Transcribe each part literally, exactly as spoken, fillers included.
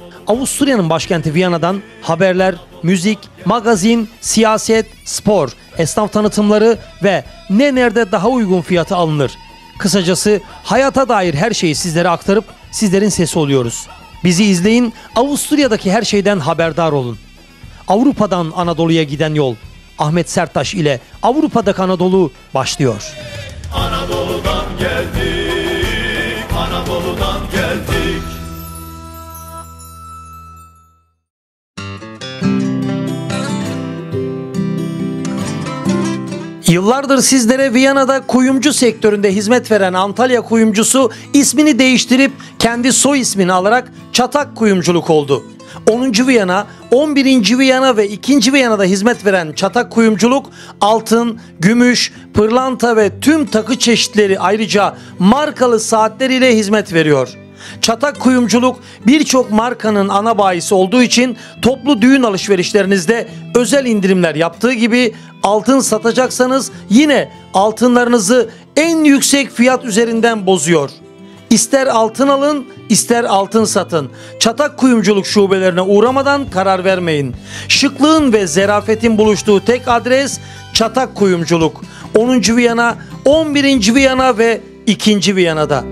Avusturya'nın başkenti Viyana'dan haberler, müzik, magazin, siyaset, spor, esnaf tanıtımları ve ne nerede daha uygun fiyata alınır. Kısacası hayata dair her şeyi sizlere aktarıp sizlerin sesi oluyoruz. Bizi izleyin, Avusturya'daki her şeyden haberdar olun. Avrupa'dan Anadolu'ya giden yol Ahmet Serttaş ile Avrupa'daki Anadolu başlıyor. Anadolu'dan geldik, Anadolu'dan geldik. Yıllardır sizlere Viyana'da kuyumcu sektöründe hizmet veren Antalya Kuyumcusu ismini değiştirip kendi soy ismini alarak Çatak Kuyumculuk oldu. onuncu Viyana, on birinci Viyana ve ikinci Viyana'da hizmet veren Çatak Kuyumculuk, altın, gümüş, pırlanta ve tüm takı çeşitleri ayrıca markalı saatleriyle hizmet veriyor. Çatak Kuyumculuk birçok markanın ana bayisi olduğu için toplu düğün alışverişlerinizde özel indirimler yaptığı gibi altın satacaksanız yine altınlarınızı en yüksek fiyat üzerinden bozuyor. İster altın alın, ister altın satın. Çatak Kuyumculuk şubelerine uğramadan karar vermeyin. Şıklığın ve zerafetin buluştuğu tek adres Çatak Kuyumculuk. onuncu Viyana, on birinci Viyana ve ikinci Viyana'da.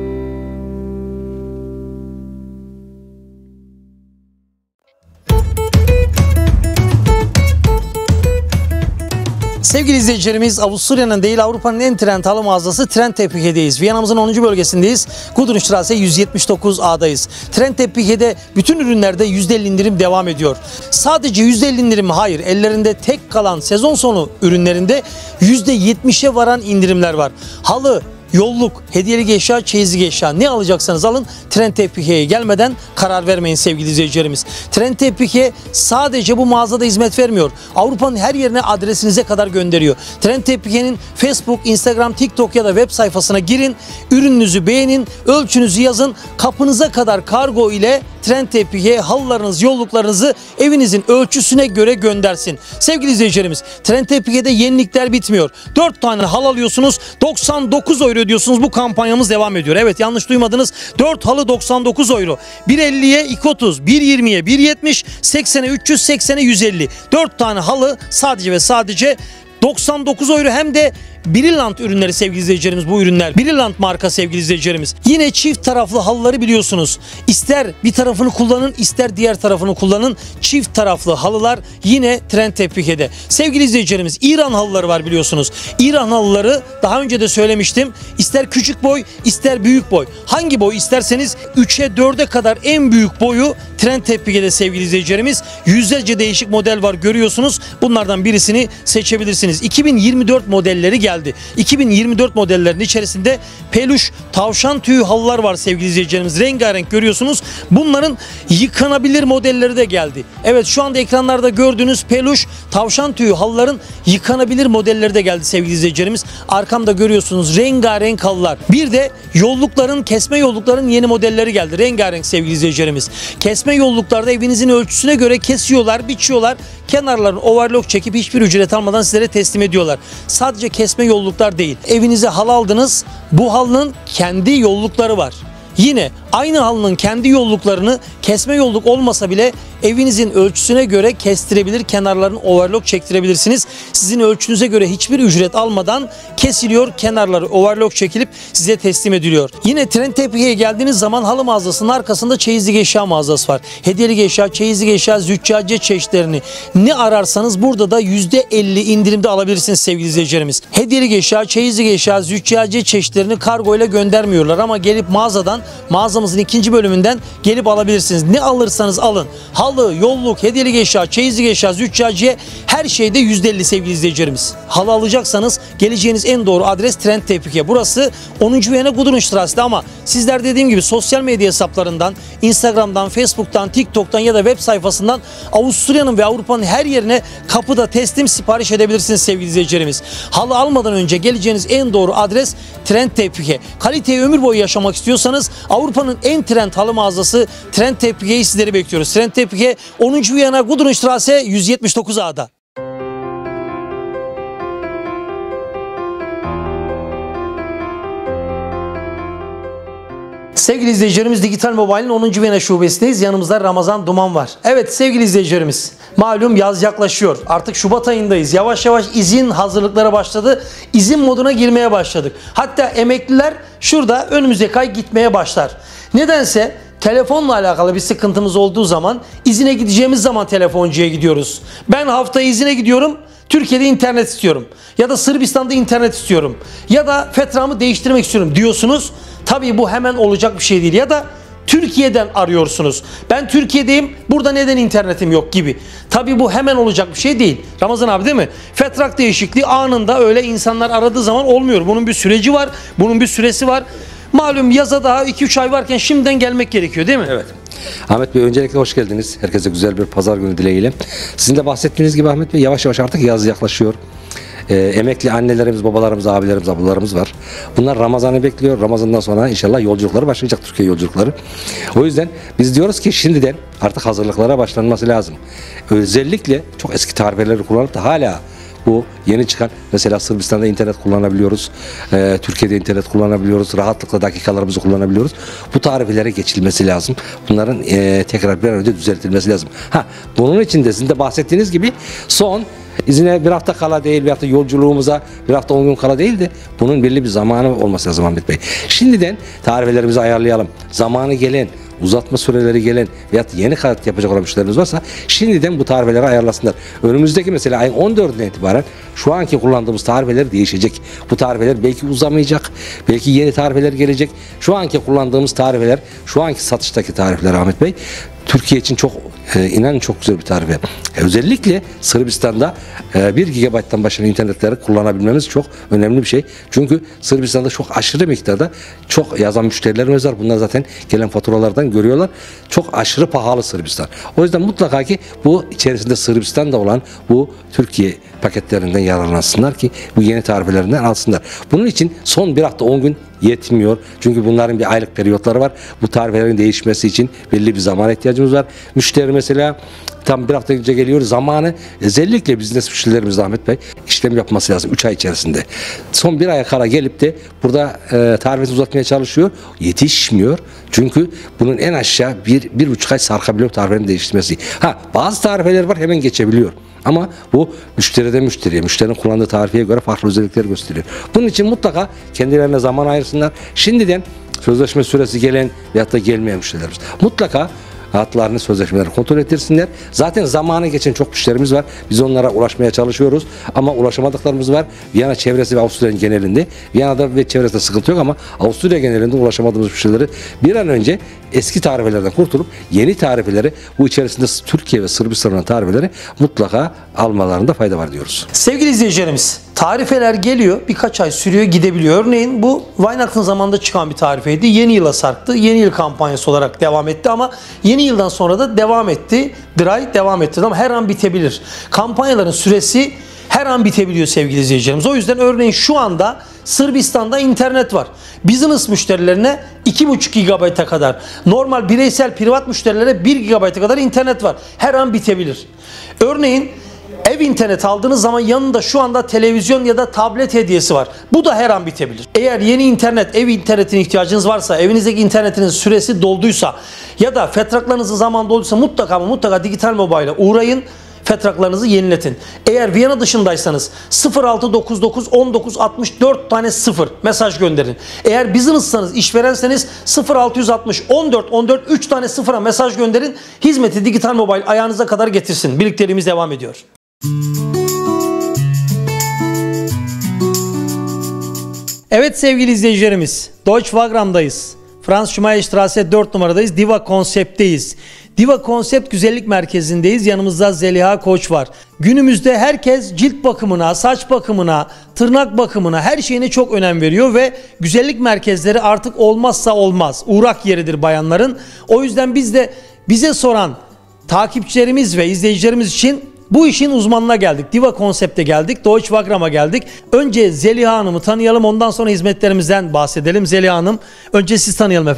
Sevgili izleyicilerimiz, Avusturya'nın değil Avrupa'nın en trend halı mağazası Trendteppiche'deyiz. Viyana'mızın onuncu bölgesindeyiz. Gudrunstrasse yüz yetmiş dokuz A'dayız. Trendteppiche'de bütün ürünlerde yüzde elli indirim devam ediyor. Sadece yüzde elli indirim mi? Hayır. Ellerinde tek kalan sezon sonu ürünlerinde yüzde yetmişe varan indirimler var. Halı, yolluk, hediyelik eşya, çeyizlik eşya ne alacaksanız alın. Trendteppiche'ye gelmeden karar vermeyin sevgili izleyicilerimiz. Trendteppiche sadece bu mağazada hizmet vermiyor. Avrupa'nın her yerine adresinize kadar gönderiyor. Trendteppiche'nin Facebook, Instagram, TikTok ya da web sayfasına girin. Ürününüzü beğenin, ölçünüzü yazın. Kapınıza kadar kargo ile Trendteppiche halılarınız, yolluklarınızı evinizin ölçüsüne göre göndersin. Sevgili izleyicilerimiz, Trendteppiche'de yenilikler bitmiyor. dört tane halı alıyorsunuz, doksan dokuz euro ödüyorsunuz. Bu kampanyamız devam ediyor. Evet, yanlış duymadınız. dört halı doksan dokuz euro. bir elliye iki otuz, bir yirmiye bir yetmiş, seksene üç yüz, seksene yüz elli. dört tane halı sadece ve sadece doksan dokuz euro, hem de Brilliant ürünleri sevgili izleyicilerimiz, bu ürünler. Brilliant marka sevgili izleyicilerimiz. Yine çift taraflı halıları biliyorsunuz. İster bir tarafını kullanın, ister diğer tarafını kullanın. Çift taraflı halılar yine Trendteppiche'de. Sevgili izleyicilerimiz, İran halıları var biliyorsunuz. İran halıları daha önce de söylemiştim. İster küçük boy, ister büyük boy. Hangi boy isterseniz üçe dörde kadar en büyük boyu Trendteppiche'de sevgili izleyicilerimiz. Yüzlerce değişik model var görüyorsunuz. Bunlardan birisini seçebilirsiniz. iki bin yirmi dört modelleri geldi. iki bin yirmi dört modellerin içerisinde peluş, tavşan tüyü halılar var sevgili izleyicilerimiz. Rengarenk görüyorsunuz. Bunların yıkanabilir modelleri de geldi. Evet, şu anda ekranlarda gördüğünüz peluş, tavşan tüyü halıların yıkanabilir modelleri de geldi sevgili izleyicilerimiz. Arkamda görüyorsunuz rengarenk halılar. Bir de yollukların, kesme yollukların yeni modelleri geldi. Rengarenk sevgili izleyicilerimiz. Kesme yolluklarda evinizin ölçüsüne göre kesiyorlar, biçiyorlar. Kenarlarını overlock çekip hiçbir ücret almadan sizlere teslim ediyorlar. Sadece kesme yolluklar değil. Evinize halı aldınız. Bu halının kendi yollukları var. Yine aynı halının kendi yolluklarını kesme yolluk olmasa bile evinizin ölçüsüne göre kestirebilir, kenarlarını overlock çektirebilirsiniz. Sizin ölçünüze göre hiçbir ücret almadan kesiliyor, kenarları overlock çekilip size teslim ediliyor. Yine Trendteppiche'ye geldiğiniz zaman halı mağazasının arkasında çeyizlik eşya mağazası var. Hediyelik eşya, çeyizlik eşya, züccaciye çeşitlerini ne ararsanız burada da yüzde elli indirimde alabilirsiniz sevgili izleyicilerimiz. Hediyelik eşya, çeyizlik eşya, züccaciye çeşitlerini kargo ile göndermiyorlar ama gelip mağazadan, mağazamızın ikinci bölümünden gelip alabilirsiniz. Ne alırsanız alın. Halı, yolluk, hediyelik eşya, çeyizlik eşya, züccaciye, her şeyde yüzde elli sevgili izleyicilerimiz. Halı alacaksanız geleceğiniz en doğru adres Trendteppiche. Burası onuncu Viyana Gudrunstrasse'de ama sizler dediğim gibi sosyal medya hesaplarından, Instagram'dan, Facebook'tan, TikTok'tan ya da web sayfasından Avusturya'nın ve Avrupa'nın her yerine kapıda teslim sipariş edebilirsiniz sevgili izleyicilerimiz. Halı almadan önce geleceğiniz en doğru adres Trendteppiche. Kaliteyi ömür boyu yaşamak istiyorsanız Avrupa'nın en trend halı mağazası Trendteppiche'yi sizleri bekliyoruz. Trendteppiche onuncu Viyana Gudrunstrasse yüz yetmiş dokuz A'da. Sevgili izleyicilerimiz, Digital Mobile'in onuncu Viyana şubesindeyiz. Yanımızda Ramazan Duman var. Evet sevgili izleyicilerimiz, malum yaz yaklaşıyor. Artık Şubat ayındayız. Yavaş yavaş izin hazırlıkları başladı. İzin moduna girmeye başladık. Hatta emekliler şurada önümüzdeki ay gitmeye başlar. Nedense telefonla alakalı bir sıkıntımız olduğu zaman, izine gideceğimiz zaman telefoncuya gidiyoruz. Ben hafta izine gidiyorum, Türkiye'de internet istiyorum. Ya da Sırbistan'da internet istiyorum. Ya da fetramı değiştirmek istiyorum diyorsunuz. Tabii bu hemen olacak bir şey değil. Ya da Türkiye'den arıyorsunuz. Ben Türkiye'deyim, burada neden internetim yok gibi. Tabii bu hemen olacak bir şey değil. Ramazan abi, değil mi? Fetrak değişikliği anında öyle insanlar aradığı zaman olmuyor. Bunun bir süreci var, bunun bir süresi var. Malum yaza daha iki üç ay varken şimdiden gelmek gerekiyor, değil mi? Evet. Ahmet Bey, öncelikle hoş geldiniz. Herkese güzel bir pazar günü dileğiyle. Sizin de bahsettiğiniz gibi Ahmet Bey, yavaş yavaş artık yaz yaklaşıyor. Ee, emekli annelerimiz, babalarımız, abilerimiz, ablalarımız var. Bunlar Ramazan'ı bekliyor. Ramazan'dan sonra inşallah yolculukları başlayacak, Türkiye yolculukları. O yüzden biz diyoruz ki şimdiden artık hazırlıklara başlanması lazım. Özellikle çok eski tarifeleri kullanıp da hala bu yeni çıkan, mesela Sırbistan'da internet kullanabiliyoruz, ee, Türkiye'de internet kullanabiliyoruz, rahatlıkla dakikalarımızı kullanabiliyoruz. Bu tarifelere geçilmesi lazım. Bunların e, tekrar bir an önce düzeltilmesi lazım. Ha, bunun için de sizin de bahsettiğiniz gibi son izine bir hafta kala değil, bir hafta yolculuğumuza bir hafta on gün kala değil de bunun belli bir zamanı olması lazım Ahmet Bey. Şimdiden tarifelerimizi ayarlayalım. Zamanı gelen, uzatma süreleri gelen veyahut yeni kayıt yapacak olan müşterilerimiz varsa şimdiden bu tarifeleri ayarlasınlar. Önümüzdeki mesela ayın on dördünden itibaren şu anki kullandığımız tarifeler değişecek. Bu tarifeler belki uzamayacak, belki yeni tarifeler gelecek. Şu anki kullandığımız tarifeler, şu anki satıştaki tarifler Ahmet Bey, Türkiye için çok e, inanın çok güzel bir tarife. E, özellikle Sırbistan'da e, bir gigabayttan başlayan internetleri kullanabilmemiz çok önemli bir şey. Çünkü Sırbistan'da çok aşırı miktarda çok yazan müşterilerimiz var. Bunlar zaten gelen faturalardan görüyorlar. Çok aşırı pahalı Sırbistan. O yüzden mutlaka ki bu içerisinde Sırbistan'da olan bu Türkiye paketlerinden yararlansınlar ki bu yeni tarifelerinden alsınlar. Bunun için son bir hafta on gün yetmiyor. Çünkü bunların bir aylık periyotları var. Bu tarifelerin değişmesi için belli bir zamana ihtiyacımız var. Müşteri mesela tam bir hafta önce geliyor, zamanı özellikle business müşterilerimiz Ahmet Bey işlem yapması lazım üç ay içerisinde. Son bir aya kala gelip de burada e, tarifesi uzatmaya çalışıyor. Yetişmiyor. Çünkü bunun en aşağı bir, bir buçuk ay sarkabiliyor tarifelerin değiştirmesi. Ha, bazı tarifeler var hemen geçebiliyor. Ama bu müşteriden müşteriye, müşterinin kullandığı tarifeye göre farklı özellikler gösteriyor. Bunun için mutlaka kendilerine zaman ayırsınlar. Şimdiden sözleşme süresi gelen veyahut da gelmeyen müşterilerimiz mutlaka hatlarını, sözleşmeleri kontrol ettirsinler. Zaten zamanı geçen çok müşterimiz var. Biz onlara ulaşmaya çalışıyoruz. Ama ulaşamadıklarımız var. Viyana çevresi ve Avusturya'nın genelinde. Viyana'da ve çevresinde sıkıntı yok ama Avusturya genelinde ulaşamadığımız müşterileri bir an önce eski tarifelerden kurtulup yeni tarifeleri, bu içerisinde Türkiye ve Sırbistan'ın tarifeleri mutlaka almalarında fayda var diyoruz. Sevgili izleyicilerimiz, tarifeler geliyor, birkaç ay sürüyor, gidebiliyor. Örneğin bu Weihnachten zamanında çıkan bir tarifeydi. Yeni yıla sarktı. Yeni yıl kampanyası olarak devam etti ama yeni yıldan sonra da devam etti. Bir ay devam etti ama her an bitebilir. Kampanyaların süresi her an bitebiliyor sevgili izleyicilerimiz. O yüzden örneğin şu anda Sırbistan'da internet var. Business müşterilerine iki buçuk gigabayta kadar, normal bireysel privat müşterilere bir gigabayta kadar internet var. Her an bitebilir. Örneğin ev internet aldığınız zaman yanında şu anda televizyon ya da tablet hediyesi var. Bu da her an bitebilir. Eğer yeni internet, ev internetine ihtiyacınız varsa, evinizdeki internetiniz süresi dolduysa ya da fetraklarınızın zaman dolduysa mutlaka ama mutlaka Digital Mobile'a uğrayın. Fetraklarınızı yeniletin. Eğer Viyana dışındaysanız sıfır altı dokuz dokuz on dokuz altmış dört tane sıfır mesaj gönderin. Eğer business'sanız, işverenseniz sıfır altı altmış on dört on dört üç tane sıfıra mesaj gönderin. Hizmeti Digital Mobile ayağınıza kadar getirsin. Birlikteliğimiz devam ediyor. Evet sevgili izleyicilerimiz, Deutsche Wagramm'dayız. Franz Schmeierstraße dört numaradayız. Diva Konsept'teyiz. Diva Konsept Güzellik Merkezi'ndeyiz. Yanımızda Zeliha Koç var. Günümüzde herkes cilt bakımına, saç bakımına, tırnak bakımına, her şeyine çok önem veriyor ve güzellik merkezleri artık olmazsa olmaz. Uğrak yeridir bayanların. O yüzden biz de bize soran takipçilerimiz ve izleyicilerimiz için bu işin uzmanına geldik. Diva Konsept'e geldik. Deutsche Wagramm'a geldik. Önce Zeliha Hanım'ı tanıyalım. Ondan sonra hizmetlerimizden bahsedelim. Zeliha Hanım, önce siz tanıyalım efendim.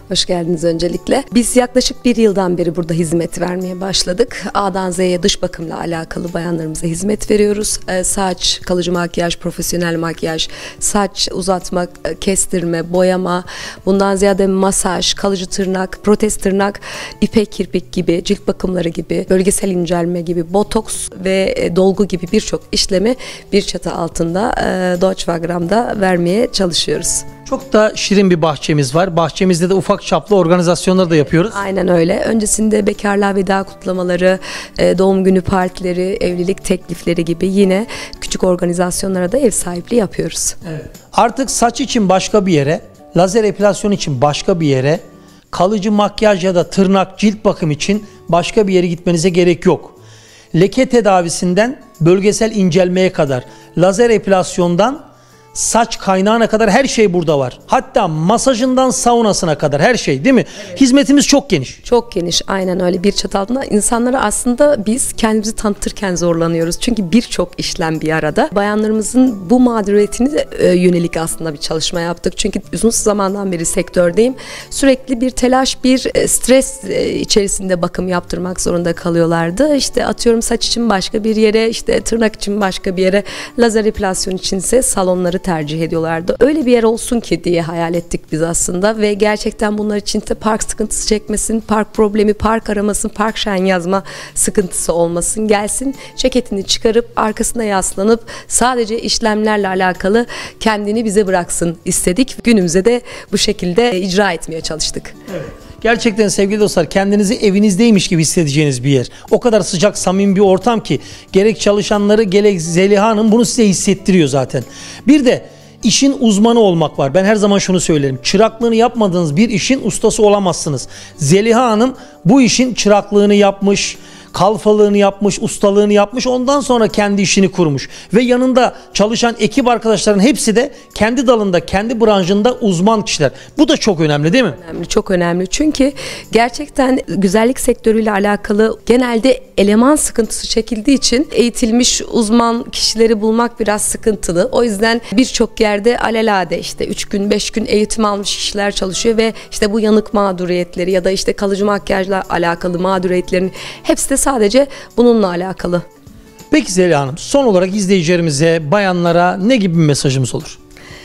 Hoş geldiniz öncelikle. Biz yaklaşık bir yıldan beri burada hizmet vermeye başladık. A'dan Z'ye dış bakımla alakalı bayanlarımıza hizmet veriyoruz. Ee, saç, kalıcı makyaj, profesyonel makyaj, saç uzatma, kestirme, boyama, bundan ziyade masaj, kalıcı tırnak, protez tırnak, ipek kirpik gibi, cilt bakımları gibi, bölgesel incelme gibi, botoks ve dolgu gibi birçok işlemi bir çatı altında e, Deutsche Wagram'da vermeye çalışıyoruz. Çok da şirin bir bahçemiz var. Bahçemizde de ufak çaplı organizasyonlar da yapıyoruz. Aynen öyle. Öncesinde bekarlığa veda kutlamaları, doğum günü partileri, evlilik teklifleri gibi yine küçük organizasyonlara da ev sahipliği yapıyoruz. Evet. Artık saç için başka bir yere, lazer epilasyon için başka bir yere, kalıcı makyaj ya da tırnak, cilt bakım için başka bir yere gitmenize gerek yok. Leke tedavisinden bölgesel incelmeye kadar, lazer epilasyondan saç kaynağına kadar her şey burada var. Hatta masajından saunasına kadar her şey, değil mi? Evet. Hizmetimiz çok geniş. Çok geniş, aynen öyle. Bir çatı altında insanlara aslında biz kendimizi tanıtırken zorlanıyoruz. Çünkü birçok işlem bir arada. Bayanlarımızın bu mağduriyetine de e, yönelik aslında bir çalışma yaptık. Çünkü uzun zamandan beri sektördeyim. Sürekli bir telaş, bir e, stres e, içerisinde bakım yaptırmak zorunda kalıyorlardı. İşte atıyorum saç için başka bir yere, işte tırnak için başka bir yere, lazer epilasyon içinse salonları tercih ediyorlardı. Öyle bir yer olsun ki diye hayal ettik biz aslında ve gerçekten bunlar için de park sıkıntısı çekmesin, park problemi, park aramasın, park şen yazma sıkıntısı olmasın. Gelsin, ceketini çıkarıp arkasına yaslanıp sadece işlemlerle alakalı kendini bize bıraksın istedik. Günümüze de bu şekilde icra etmeye çalıştık. Evet. Gerçekten sevgili dostlar, kendinizi evinizdeymiş gibi hissedeceğiniz bir yer. O kadar sıcak, samimi bir ortam ki gerek çalışanları gerek Zeliha Hanım bunu size hissettiriyor zaten. Bir de işin uzmanı olmak var. Ben her zaman şunu söylerim. Çıraklığını yapmadığınız bir işin ustası olamazsınız. Zeliha Hanım bu işin çıraklığını yapmış, kalfalığını yapmış, ustalığını yapmış, ondan sonra kendi işini kurmuş. Ve yanında çalışan ekip arkadaşların hepsi de kendi dalında, kendi branşında uzman kişiler. Bu da çok önemli, değil mi? Önemli, çok önemli. Çünkü gerçekten güzellik sektörüyle alakalı genelde eleman sıkıntısı çekildiği için eğitilmiş uzman kişileri bulmak biraz sıkıntılı. O yüzden birçok yerde alelade işte üç gün, beş gün eğitim almış kişiler çalışıyor ve işte bu yanık mağduriyetleri ya da işte kalıcı makyajla alakalı mağduriyetlerin hepsi de sadece bununla alakalı. Peki Zeliha Hanım, son olarak izleyicilerimize, bayanlara ne gibi bir mesajımız olur?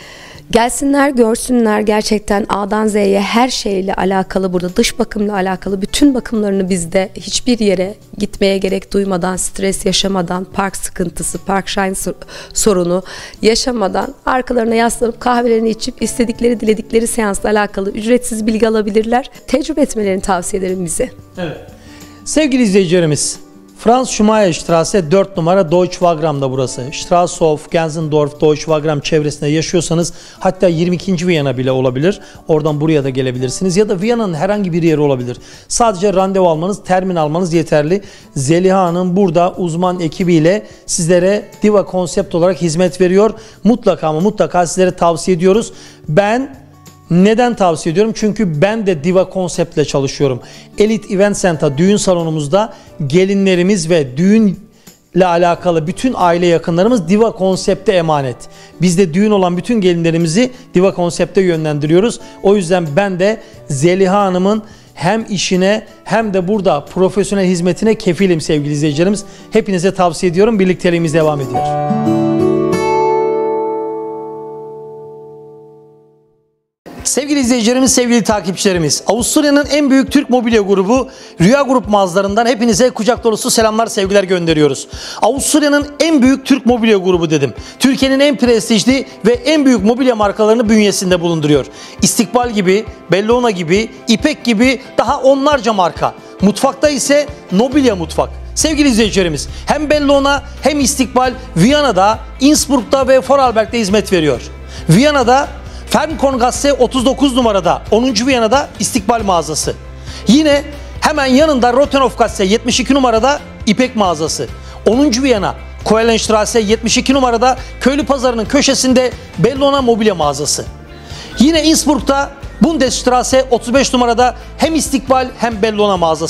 Gelsinler, görsünler, gerçekten A'dan Z'ye her şeyle alakalı, burada dış bakımla alakalı bütün bakımlarını bizde, hiçbir yere gitmeye gerek duymadan, stres yaşamadan, park sıkıntısı, park shine sorunu yaşamadan arkalarına yaslanıp kahvelerini içip istedikleri, diledikleri seansla alakalı ücretsiz bilgi alabilirler. Tecrübe etmelerini tavsiye ederim bize. Evet. Sevgili izleyicilerimiz, Franz Schumacher Straße dört numara Deutsche Wagram'da burası. Straßhof, Gensendorf, Deutsche Wagram çevresinde yaşıyorsanız, hatta yirmi ikinci Viyana bile olabilir. Oradan buraya da gelebilirsiniz ya da Viyana'nın herhangi bir yeri olabilir. Sadece randevu almanız, termin almanız yeterli. Zeliha Hanım burada uzman ekibiyle sizlere Diva konsept olarak hizmet veriyor. Mutlaka ama mutlaka sizlere tavsiye ediyoruz. Ben Neden tavsiye ediyorum? Çünkü ben de Diva konseptle çalışıyorum. Elite Event Center düğün salonumuzda gelinlerimiz ve düğünle alakalı bütün aile yakınlarımız Diva konsepte emanet. Biz de düğün olan bütün gelinlerimizi Diva konsepte yönlendiriyoruz. O yüzden ben de Zeliha Hanım'ın hem işine hem de burada profesyonel hizmetine kefilim sevgili izleyicilerimiz. Hepinize tavsiye ediyorum. Birlikteliğimiz devam ediyor. Sevgili izleyicilerimiz, sevgili takipçilerimiz, Avusturya'nın en büyük Türk mobilya grubu Rüya Grup mağazalarından hepinize kucak dolusu selamlar, sevgiler gönderiyoruz. Avusturya'nın en büyük Türk mobilya grubu dedim. Türkiye'nin en prestijli ve en büyük mobilya markalarını bünyesinde bulunduruyor. İstikbal gibi, Bellona gibi, İpek gibi daha onlarca marka. Mutfakta ise Nobilya Mutfak. Sevgili izleyicilerimiz, hem Bellona hem İstikbal Viyana'da, Innsbruck'ta ve Vorarlberg'de hizmet veriyor. Viyana'da Fernkorngasse otuz dokuz numarada onuncu Viyana'da İstikbal mağazası. Yine hemen yanında Rothenhofgasse yetmiş iki numarada İpek mağazası. onuncu Viyana Koelenstrasse yetmiş iki numarada Köylü Pazarı'nın köşesinde Bellona mobilya mağazası. Yine Innsbruck'ta Bundesstrasse otuz beş numarada hem İstikbal hem Bellona mağazası.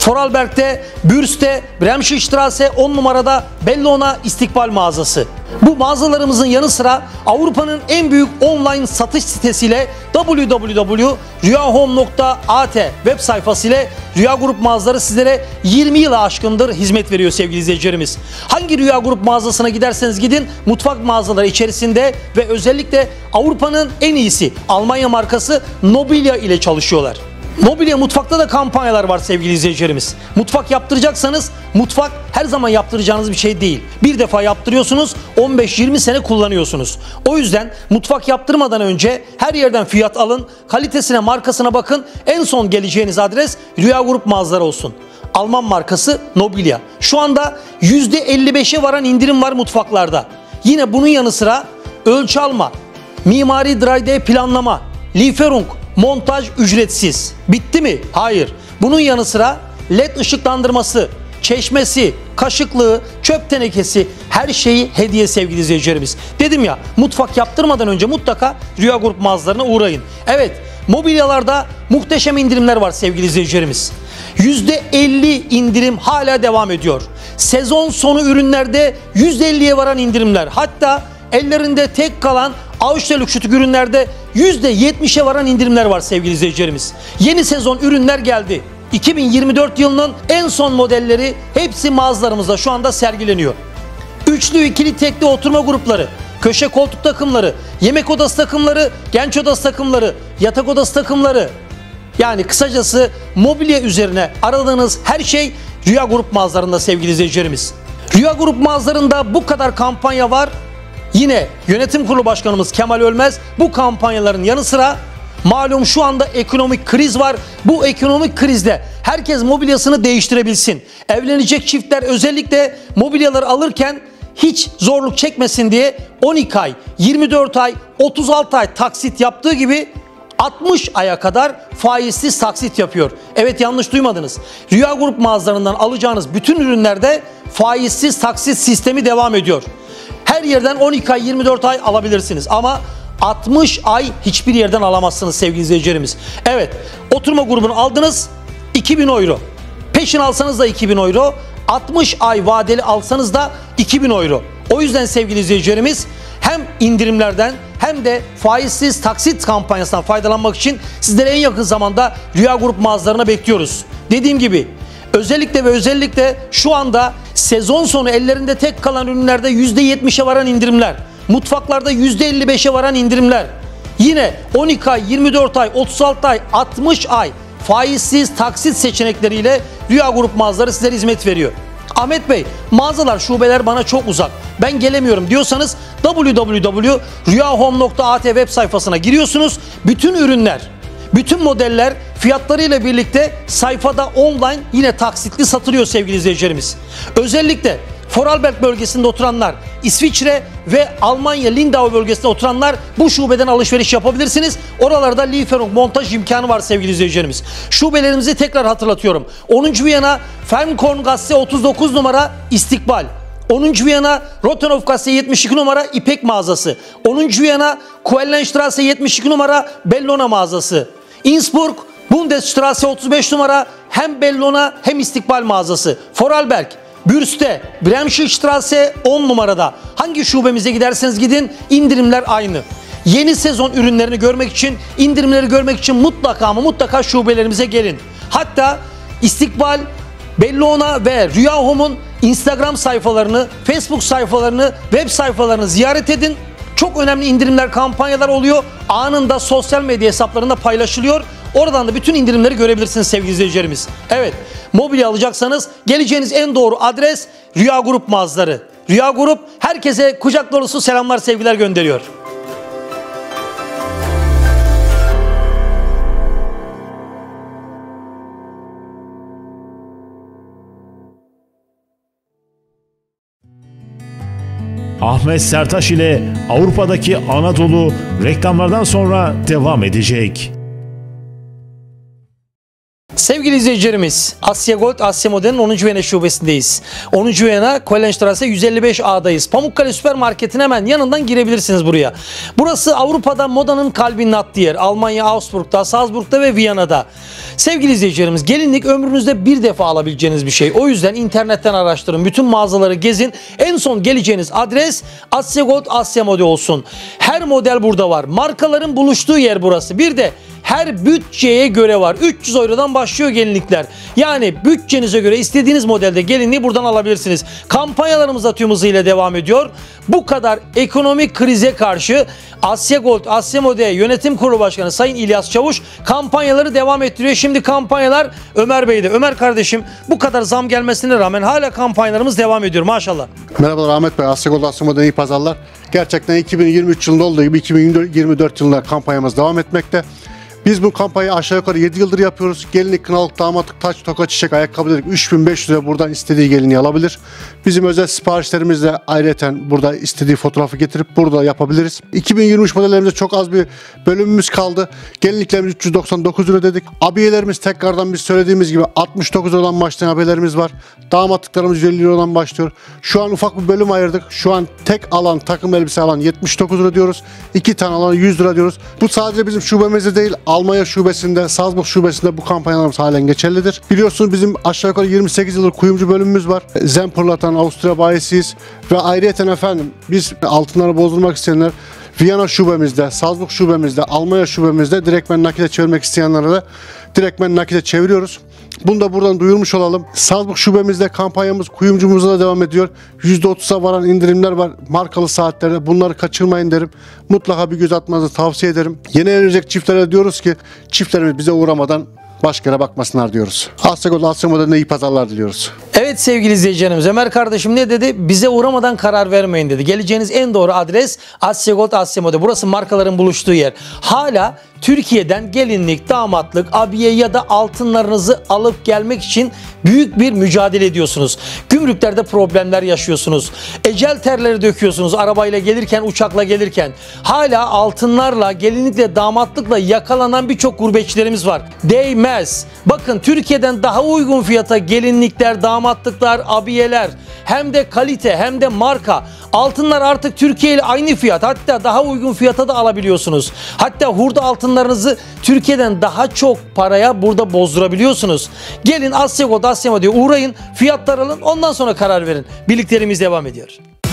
Vorarlberg'de, Bürst'te, Bremsstraße on numarada Bellona İstikbal mağazası. Bu mağazalarımızın yanı sıra Avrupa'nın en büyük online satış sitesiyle w w w nokta rüyahome nokta a t web sayfası ile Rüya Grup mağazaları sizlere yirmi yıla aşkındır hizmet veriyor sevgili izleyicilerimiz. Hangi Rüya Grup mağazasına giderseniz gidin mutfak mağazaları içerisinde ve özellikle Avrupa'nın en iyisi Almanya markası Nobilia ile çalışıyorlar. Mobilya mutfakta da kampanyalar var sevgili izleyicilerimiz. Mutfak yaptıracaksanız mutfak her zaman yaptıracağınız bir şey değil. Bir defa yaptırıyorsunuz, on beş yirmi sene kullanıyorsunuz. O yüzden mutfak yaptırmadan önce her yerden fiyat alın, kalitesine, markasına bakın. En son geleceğiniz adres Rüya Grup mağazaları olsun. Alman markası Nobilia. Şu anda yüzde elli beşe varan indirim var mutfaklarda. Yine bunun yanı sıra ölçü alma, mimari üç D planlama, Lieferung, montaj ücretsiz. Bitti mi? Hayır. Bunun yanı sıra led ışıklandırması, çeşmesi, kaşıklığı, çöp tenekesi, her şeyi hediye sevgili izleyicilerimiz. Dedim ya, mutfak yaptırmadan önce mutlaka Rüya Grup mağazalarına uğrayın. Evet, mobilyalarda muhteşem indirimler var sevgili izleyicilerimiz. yüzde elli indirim hala devam ediyor. Sezon sonu ürünlerde yüzde elliye varan indirimler. Hatta ellerinde tek kalan Auschwitz lükçütük ürünlerde yüzde yetmişe varan indirimler var sevgili izleyicilerimiz. Yeni sezon ürünler geldi. iki bin yirmi dört yılının en son modelleri hepsi mağazalarımızda şu anda sergileniyor. Üçlü, ikili, tekli oturma grupları, köşe koltuk takımları, yemek odası takımları, genç odası takımları, yatak odası takımları. Yani kısacası mobilya üzerine aradığınız her şey Rüya Grup mağazalarında sevgili izleyicilerimiz. Rüya Grup mağazalarında bu kadar kampanya var. Yine yönetim kurulu başkanımız Kemal Ölmez bu kampanyaların yanı sıra malum şu anda ekonomik kriz var. Bu ekonomik krizde herkes mobilyasını değiştirebilsin. Evlenecek çiftler özellikle mobilyaları alırken hiç zorluk çekmesin diye on iki ay, yirmi dört ay, otuz altı ay taksit yaptığı gibi altmış aya kadar faizsiz taksit yapıyor. Evet, yanlış duymadınız. Rüya Grup mağazalarından alacağınız bütün ürünlerde faizsiz taksit sistemi devam ediyor. Her yerden on iki ay, yirmi dört ay alabilirsiniz ama altmış ay hiçbir yerden alamazsınız sevgili izleyicilerimiz. Evet, oturma grubunu aldınız, iki bin euro. Peşin alsanız da iki bin euro. altmış ay vadeli alsanız da iki bin euro. O yüzden sevgili izleyicilerimiz hem indirimlerden hem de faizsiz taksit kampanyasından faydalanmak için sizlere en yakın zamanda Rüya Grup mağazalarına bekliyoruz. Dediğim gibi özellikle ve özellikle şu anda sezon sonu ellerinde tek kalan ürünlerde yüzde yetmişe varan indirimler, mutfaklarda yüzde elli beşe varan indirimler, yine on iki ay, yirmi dört ay, otuz altı ay, altmış ay faizsiz taksit seçenekleriyle Rüya Grup mağazaları sizlere hizmet veriyor. Ahmet Bey, mağazalar, şubeler bana çok uzak, ben gelemiyorum diyorsanız w w w nokta rüyahome nokta a t web sayfasına giriyorsunuz. Bütün ürünler, bütün modeller fiyatlarıyla birlikte sayfada online yine taksitli satılıyor sevgili izleyicilerimiz. Özellikle Vorarlberg bölgesinde oturanlar, İsviçre ve Almanya Lindau bölgesinde oturanlar bu şubeden alışveriş yapabilirsiniz. Oralarda Lieferung montaj imkanı var sevgili izleyicilerimiz. Şubelerimizi tekrar hatırlatıyorum. onuncu Viyana Fernkorngasse otuz dokuz numara İstikbal. onuncu Viyana Rottenhofgasse yetmiş iki numara İpek mağazası. onuncu Viyana Kuellenstraße yetmiş iki numara Bellona mağazası. Innsbruck Bundesstraße otuz beş numara hem Bellona hem İstikbal mağazası. Vorarlberg, Bürst'te, Bremsstraße on numarada. Hangi şubemize giderseniz gidin indirimler aynı. Yeni sezon ürünlerini görmek için, indirimleri görmek için mutlaka ama mutlaka şubelerimize gelin. Hatta İstikbal, Bellona ve Rüya Home'un Instagram sayfalarını, Facebook sayfalarını, web sayfalarını ziyaret edin. Çok önemli indirimler, kampanyalar oluyor. Anında sosyal medya hesaplarında paylaşılıyor. Oradan da bütün indirimleri görebilirsiniz sevgili izleyicilerimiz. Evet, mobilya alacaksanız geleceğiniz en doğru adres Rüya Grup mağazaları. Rüya Grup herkese kucak dolusu selamlar, sevgiler gönderiyor. Ahmet Sertaş ile Avrupa'daki Anadolu reklamlardan sonra devam edecek. Sevgili Sevgili izleyicilerimiz, Asya Gold Asya Model'in onuncu Viyana şubesindeyiz. onuncu Viyana Kohlenstrasse yüz elli beş A'dayız. Pamukkale Süpermarket'in hemen yanından girebilirsiniz buraya. Burası Avrupa'da modanın kalbinin attığı yer. Almanya, Augsburg'da, Salzburg'da ve Viyana'da. Sevgili izleyicilerimiz, gelinlik ömrünüzde bir defa alabileceğiniz bir şey. O yüzden internetten araştırın. Bütün mağazaları gezin. En son geleceğiniz adres Asya Gold Asya Model olsun. Her model burada var. Markaların buluştuğu yer burası. Bir de her bütçeye göre var. üç yüz eurodan başlıyor gelinlikler. Yani bütçenize göre istediğiniz modelde gelinliği buradan alabilirsiniz. Kampanyalarımız da tüm hızıyla devam ediyor. Bu kadar ekonomik krize karşı Asya Gold Asya Model Yönetim Kurulu Başkanı Sayın İlyas Çavuş kampanyaları devam ettiriyor. Şimdi kampanyalar Ömer Bey'de. Ömer kardeşim, bu kadar zam gelmesine rağmen hala kampanyalarımız devam ediyor maşallah. Merhabalar Ahmet Bey, Asya Gold Asya Model iyi pazarlar. Gerçekten iki bin yirmi üç yılında olduğu gibi iki bin yirmi dört yılında kampanyamız devam etmekte. Biz bu kampanyayı aşağı yukarı yedi yıldır yapıyoruz. Gelinlik, kınalık, damatlık, taç, toka, çiçek, ayakkabı dedik. üç bin beş yüz liraya buradan istediği gelinliği alabilir. Bizim özel siparişlerimizle ayrıca burada istediği fotoğrafı getirip burada yapabiliriz. iki bin yirmi üç modellerimizde çok az bir bölümümüz kaldı. Gelinliklerimiz üç yüz doksan dokuz lira dedik. Abiyelerimiz tekrardan biz söylediğimiz gibi altmış dokuz liradan başlayan abiyelerimiz var. Damatlıklarımız yüz elli liradan başlıyor. Şu an ufak bir bölüm ayırdık. Şu an tek alan, takım elbise alan yetmiş dokuz lira diyoruz. İki tane alan yüz lira diyoruz. Bu sadece bizim şubemizde değil, Almanya şubesinde, Salzburg şubesinde bu kampanyalarımız halen geçerlidir. Biliyorsunuz bizim aşağı yukarı yirmi sekiz yıllık kuyumcu bölümümüz var. Zemperlatan Avusturya bayisiyiz. Ve ayrıyeten efendim biz altınları bozdurmak isteyenler Viyana şubemizde, Salzburg şubemizde, Almanya şubemizde direktmen nakite çevirmek isteyenlere de direktmen nakite çeviriyoruz. Bunu da buradan duyurmuş olalım. Salzburg şubemizde kampanyamız kuyumcumuzda da devam ediyor. yüzde otuza varan indirimler var markalı saatlerde. Bunları kaçırmayın derim. Mutlaka bir göz atmanızı tavsiye ederim. Yeni evlenecek çiftlere diyoruz ki çiftlerimiz bize uğramadan başka yere bakmasınlar diyoruz. Asya Gold Asya Model'ine iyi pazarlar diliyoruz. Evet sevgili izleyicilerimiz, Ömer kardeşim ne dedi? Bize uğramadan karar vermeyin dedi. Geleceğiniz en doğru adres Asya Gold Asya Model. Burası markaların buluştuğu yer. Hala Türkiye'den gelinlik, damatlık, abiye ya da altınlarınızı alıp gelmek için büyük bir mücadele ediyorsunuz. Gümrüklerde problemler yaşıyorsunuz. Ecel terleri döküyorsunuz arabayla gelirken, uçakla gelirken. Hala altınlarla, gelinlikle, damatlıkla yakalanan birçok gurbetçilerimiz var. Değmez. Bakın, Türkiye'den daha uygun fiyata gelinlikler, damatlıklar, abiyeler, hem de kalite hem de marka. Altınlar artık Türkiye ile aynı fiyat, hatta daha uygun fiyata da alabiliyorsunuz. Hatta hurda altınlarınızı Türkiye'den daha çok paraya burada bozdurabiliyorsunuz. Gelin Asya Gold Asya Model uğrayın, fiyatlar alın, ondan sonra karar verin. Birliklerimiz devam ediyor.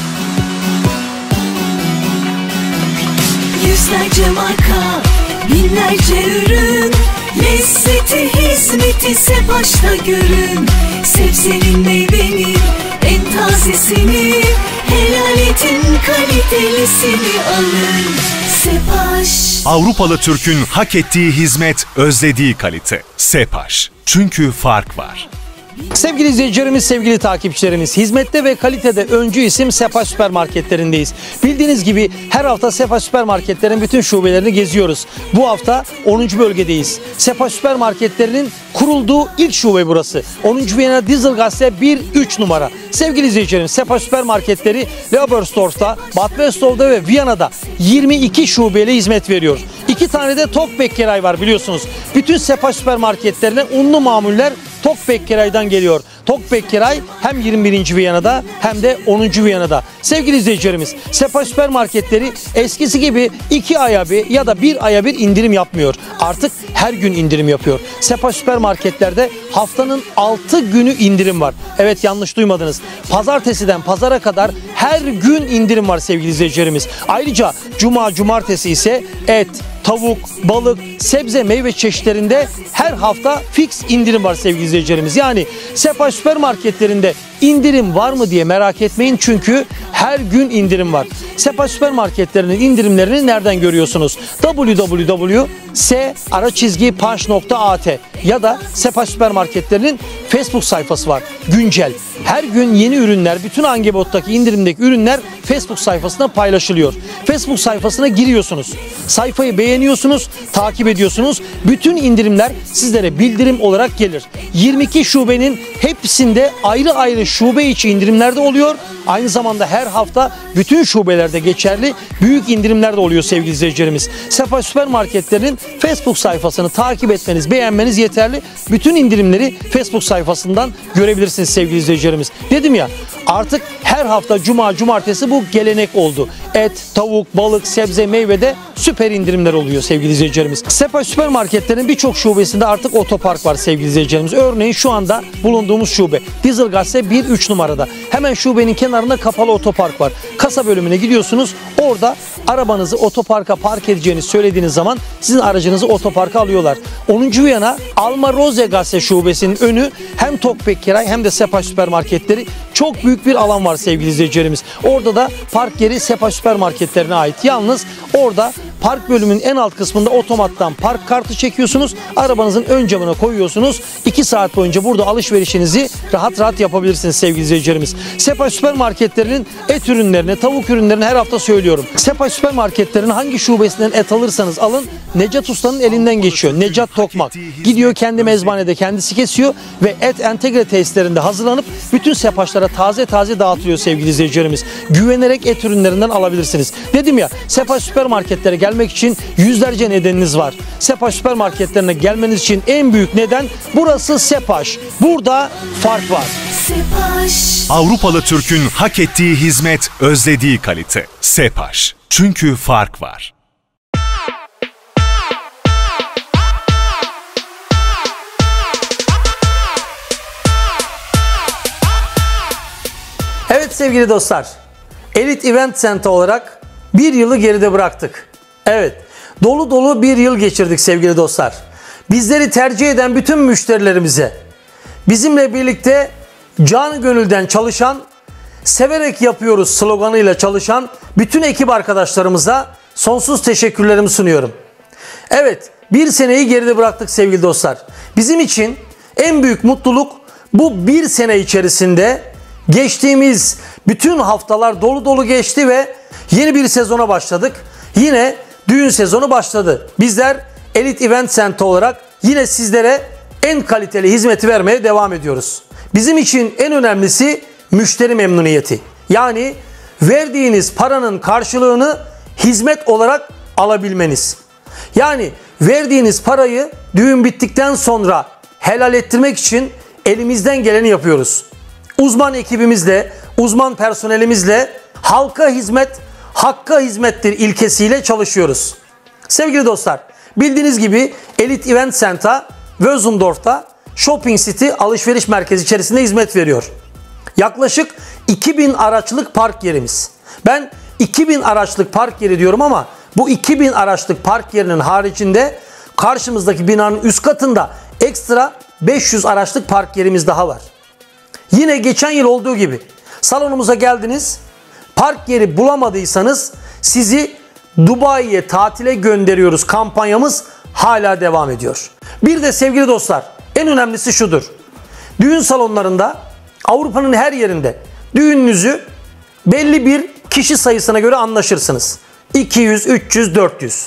Yüzlerce marka, binlerce ürün, lezzeti, hizmeti Sepaş'ta görün. Sebzenin, meyvenin en tazesini, helal etin kalitelisini alın. Sepaş. Avrupalı Türk'ün hak ettiği hizmet, özlediği kalite. Sepaş. Çünkü fark var. Sevgili izleyicilerimiz, sevgili takipçilerimiz, hizmette ve kalitede öncü isim Sepaş Süpermarketlerindeyiz. Bildiğiniz gibi her hafta Sepaş Süpermarketlerin bütün şubelerini geziyoruz. Bu hafta onuncu bölgedeyiz. Sepaş Süpermarketlerinin kurulduğu ilk şube burası. onuncu Viyana Dieselgasse bir üç numara. Sevgili izleyicilerimiz, Sepaş Süpermarketleri Leopoldorf'ta, Bad Westhoff'da ve Viyana'da yirmi iki şubeyle hizmet veriyor. İki tane de Tokbekkeray var biliyorsunuz. Bütün Sepaş Süpermarketlerine unlu mamuller Tokbekkeray'dan geliyor. Tokbekkeray hem yirmi birinci Viyana'da hem de onuncu Viyana'da. Sevgili izleyicilerimiz, Sepaş Süpermarketleri eskisi gibi iki aya bir ya da bir aya bir indirim yapmıyor. Artık her gün indirim yapıyor. Sepaş Süpermarketlerde haftanın altı günü indirim var. Evet, yanlış duymadınız. Pazartesiden pazara kadar her gün indirim var sevgili izleyicilerimiz. Ayrıca cuma, cumartesi ise et, tavuk, balık, sebze, meyve çeşitlerinde her hafta fix indirim var sevgili izleyicilerimiz. Yani Sepaş Süpermarketlerinde indirim var mı diye merak etmeyin, çünkü her gün indirim var. Sepaş Süpermarketlerinin indirimlerini nereden görüyorsunuz? w w w nokta s ara çizgi punch nokta a t ya da Sepaş Süpermarketlerinin Facebook sayfası var. Güncel. Her gün yeni ürünler, bütün Angebot'taki indirimdeki ürünler Facebook sayfasına paylaşılıyor. Facebook sayfasına giriyorsunuz. Sayfayı beğeniyorsunuz. beğeniyorsunuz, takip ediyorsunuz. Bütün indirimler sizlere bildirim olarak gelir. yirmi iki şubenin hepsinde ayrı ayrı şube içi indirimler de oluyor. Aynı zamanda her hafta bütün şubelerde geçerli büyük indirimler de oluyor sevgili izleyicilerimiz. Sefaş Süpermarketler'in Facebook sayfasını takip etmeniz, beğenmeniz yeterli. Bütün indirimleri Facebook sayfasından görebilirsiniz sevgili izleyicilerimiz. Dedim ya, artık her hafta cuma, cumartesi bu gelenek oldu. Et, tavuk, balık, sebze, meyvede süper indirimler oluyor sevgili izleyicilerimiz. Sefaş Süpermarketler'in birçok şubesinde artık otopark var sevgili izleyicilerimiz. Örneğin şu anda bulunduğumuz şube Dizilgase bir üç numarada. Hemen şubenin kenarında kapalı otopark var. Kasa bölümüne gidiyorsunuz. Orada arabanızı otoparka park edeceğini söylediğiniz zaman sizin aracınızı otoparka alıyorlar. onuncu Viyana Alma Rozegase şubesinin önü hem Tokpek Kiray hem de Sefaş Süpermarketleri, çok büyük bir alan var sevgili izleyicilerimiz. Orada da park yeri Sefaş Süpermarketlerine ait. Yalnız orada park bölümünün en alt kısmında otomattan park kartı çekiyorsunuz. Arabanızın ön camına koyuyorsunuz. iki saat boyunca burada alışverişinizi rahat rahat yapabilirsiniz sevgili izleyicilerimiz. Sefaş Süpermarketlerinin et ürünlerini, tavuk ürünlerini her hafta söylüyorum. Sefaş Süpermarketlerinin hangi şubesinden et alırsanız alın, Necat Usta'nın elinden geçiyor. Necat Tokmak. Gidiyor kendi mezbanede kendisi kesiyor ve et entegre tesislerinde hazırlanıp bütün sepaşlara taze taze dağıtılıyor sevgili izleyicilerimiz. Güvenerek et ürünlerinden alabilirsiniz. Dedim ya, Sefaş Süpermarketlere gelmek için yüzlerce nedeniniz var. Sefaş Süpermarketlerine gelmeniz için en büyük neden burası Sepaş. Burada fark var. Sepaş. Avrupalı Türk'ün hak ettiği hizmet, özlediği kalite. Sepaş. Çünkü fark var. Evet sevgili dostlar, Elite Event Center olarak bir yılı geride bıraktık. Evet, dolu dolu bir yıl geçirdik sevgili dostlar. Bizleri tercih eden bütün müşterilerimize, bizimle birlikte canı gönülden çalışan, severek yapıyoruz sloganıyla çalışan bütün ekip arkadaşlarımıza sonsuz teşekkürlerimi sunuyorum. Evet, bir seneyi geride bıraktık sevgili dostlar. Bizim için en büyük mutluluk bu bir sene içerisinde geçtiğimiz bütün haftalar dolu dolu geçti ve yeni bir sezona başladık. Yine düğün sezonu başladı. Bizler Elite Event Center olarak yine sizlere en kaliteli hizmeti vermeye devam ediyoruz. Bizim için en önemlisi müşteri memnuniyeti. Yani verdiğiniz paranın karşılığını hizmet olarak alabilmeniz. Yani verdiğiniz parayı düğün bittikten sonra helal ettirmek için elimizden geleni yapıyoruz. Uzman ekibimizle, uzman personelimizle halka hizmet, hakka hizmettir ilkesiyle çalışıyoruz. Sevgili dostlar, bildiğiniz gibi Elite Event Center Wösendorf'ta Shopping City alışveriş merkezi içerisinde hizmet veriyor. Yaklaşık iki bin araçlık park yerimiz. Ben iki bin araçlık park yeri diyorum ama bu iki bin araçlık park yerinin haricinde karşımızdaki binanın üst katında ekstra beş yüz araçlık park yerimiz daha var. Yine geçen yıl olduğu gibi salonumuza geldiniz, park yeri bulamadıysanız sizi Dubai'ye tatile gönderiyoruz kampanyamız hala devam ediyor. Bir de sevgili dostlar, en önemlisi şudur. Düğün salonlarında Avrupa'nın her yerinde düğününüzü belli bir kişi sayısına göre anlaşırsınız. iki yüz, üç yüz, dört yüz.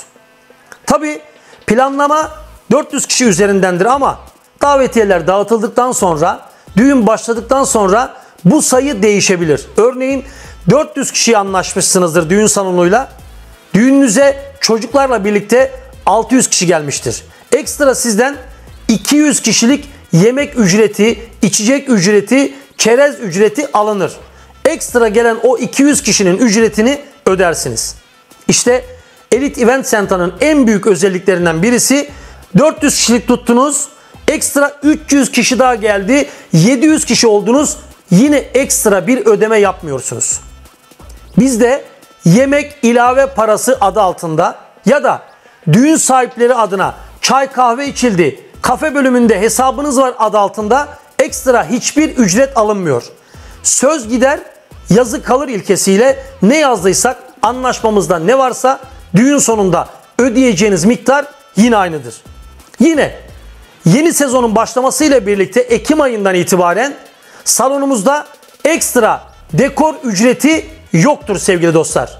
Tabi planlama dört yüz kişi üzerindendir ama davetiyeler dağıtıldıktan sonra, düğün başladıktan sonra bu sayı değişebilir. Örneğin dört yüz kişiye anlaşmışsınızdır düğün salonuyla. Düğününüze çocuklarla birlikte altı yüz kişi gelmiştir. Ekstra sizden iki yüz kişilik yemek ücreti, içecek ücreti, çerez ücreti alınır. Ekstra gelen o iki yüz kişinin ücretini ödersiniz. İşte Elite Event Center'ın en büyük özelliklerinden birisi, dört yüz kişilik tuttunuz, ekstra üç yüz kişi daha geldi, yedi yüz kişi oldunuz, yine ekstra bir ödeme yapmıyorsunuz. Bizde yemek ilave parası adı altında ya da düğün sahipleri adına çay kahve içildi, kafe bölümünde hesabınız var adı altında ekstra hiçbir ücret alınmıyor. Söz gider, yazı kalır ilkesiyle ne yazdıysak, anlaşmamızda ne varsa düğün sonunda ödeyeceğiniz miktar yine aynıdır. Yine yeni sezonun başlamasıyla birlikte Ekim ayından itibaren salonumuzda ekstra dekor ücreti yoktur sevgili dostlar.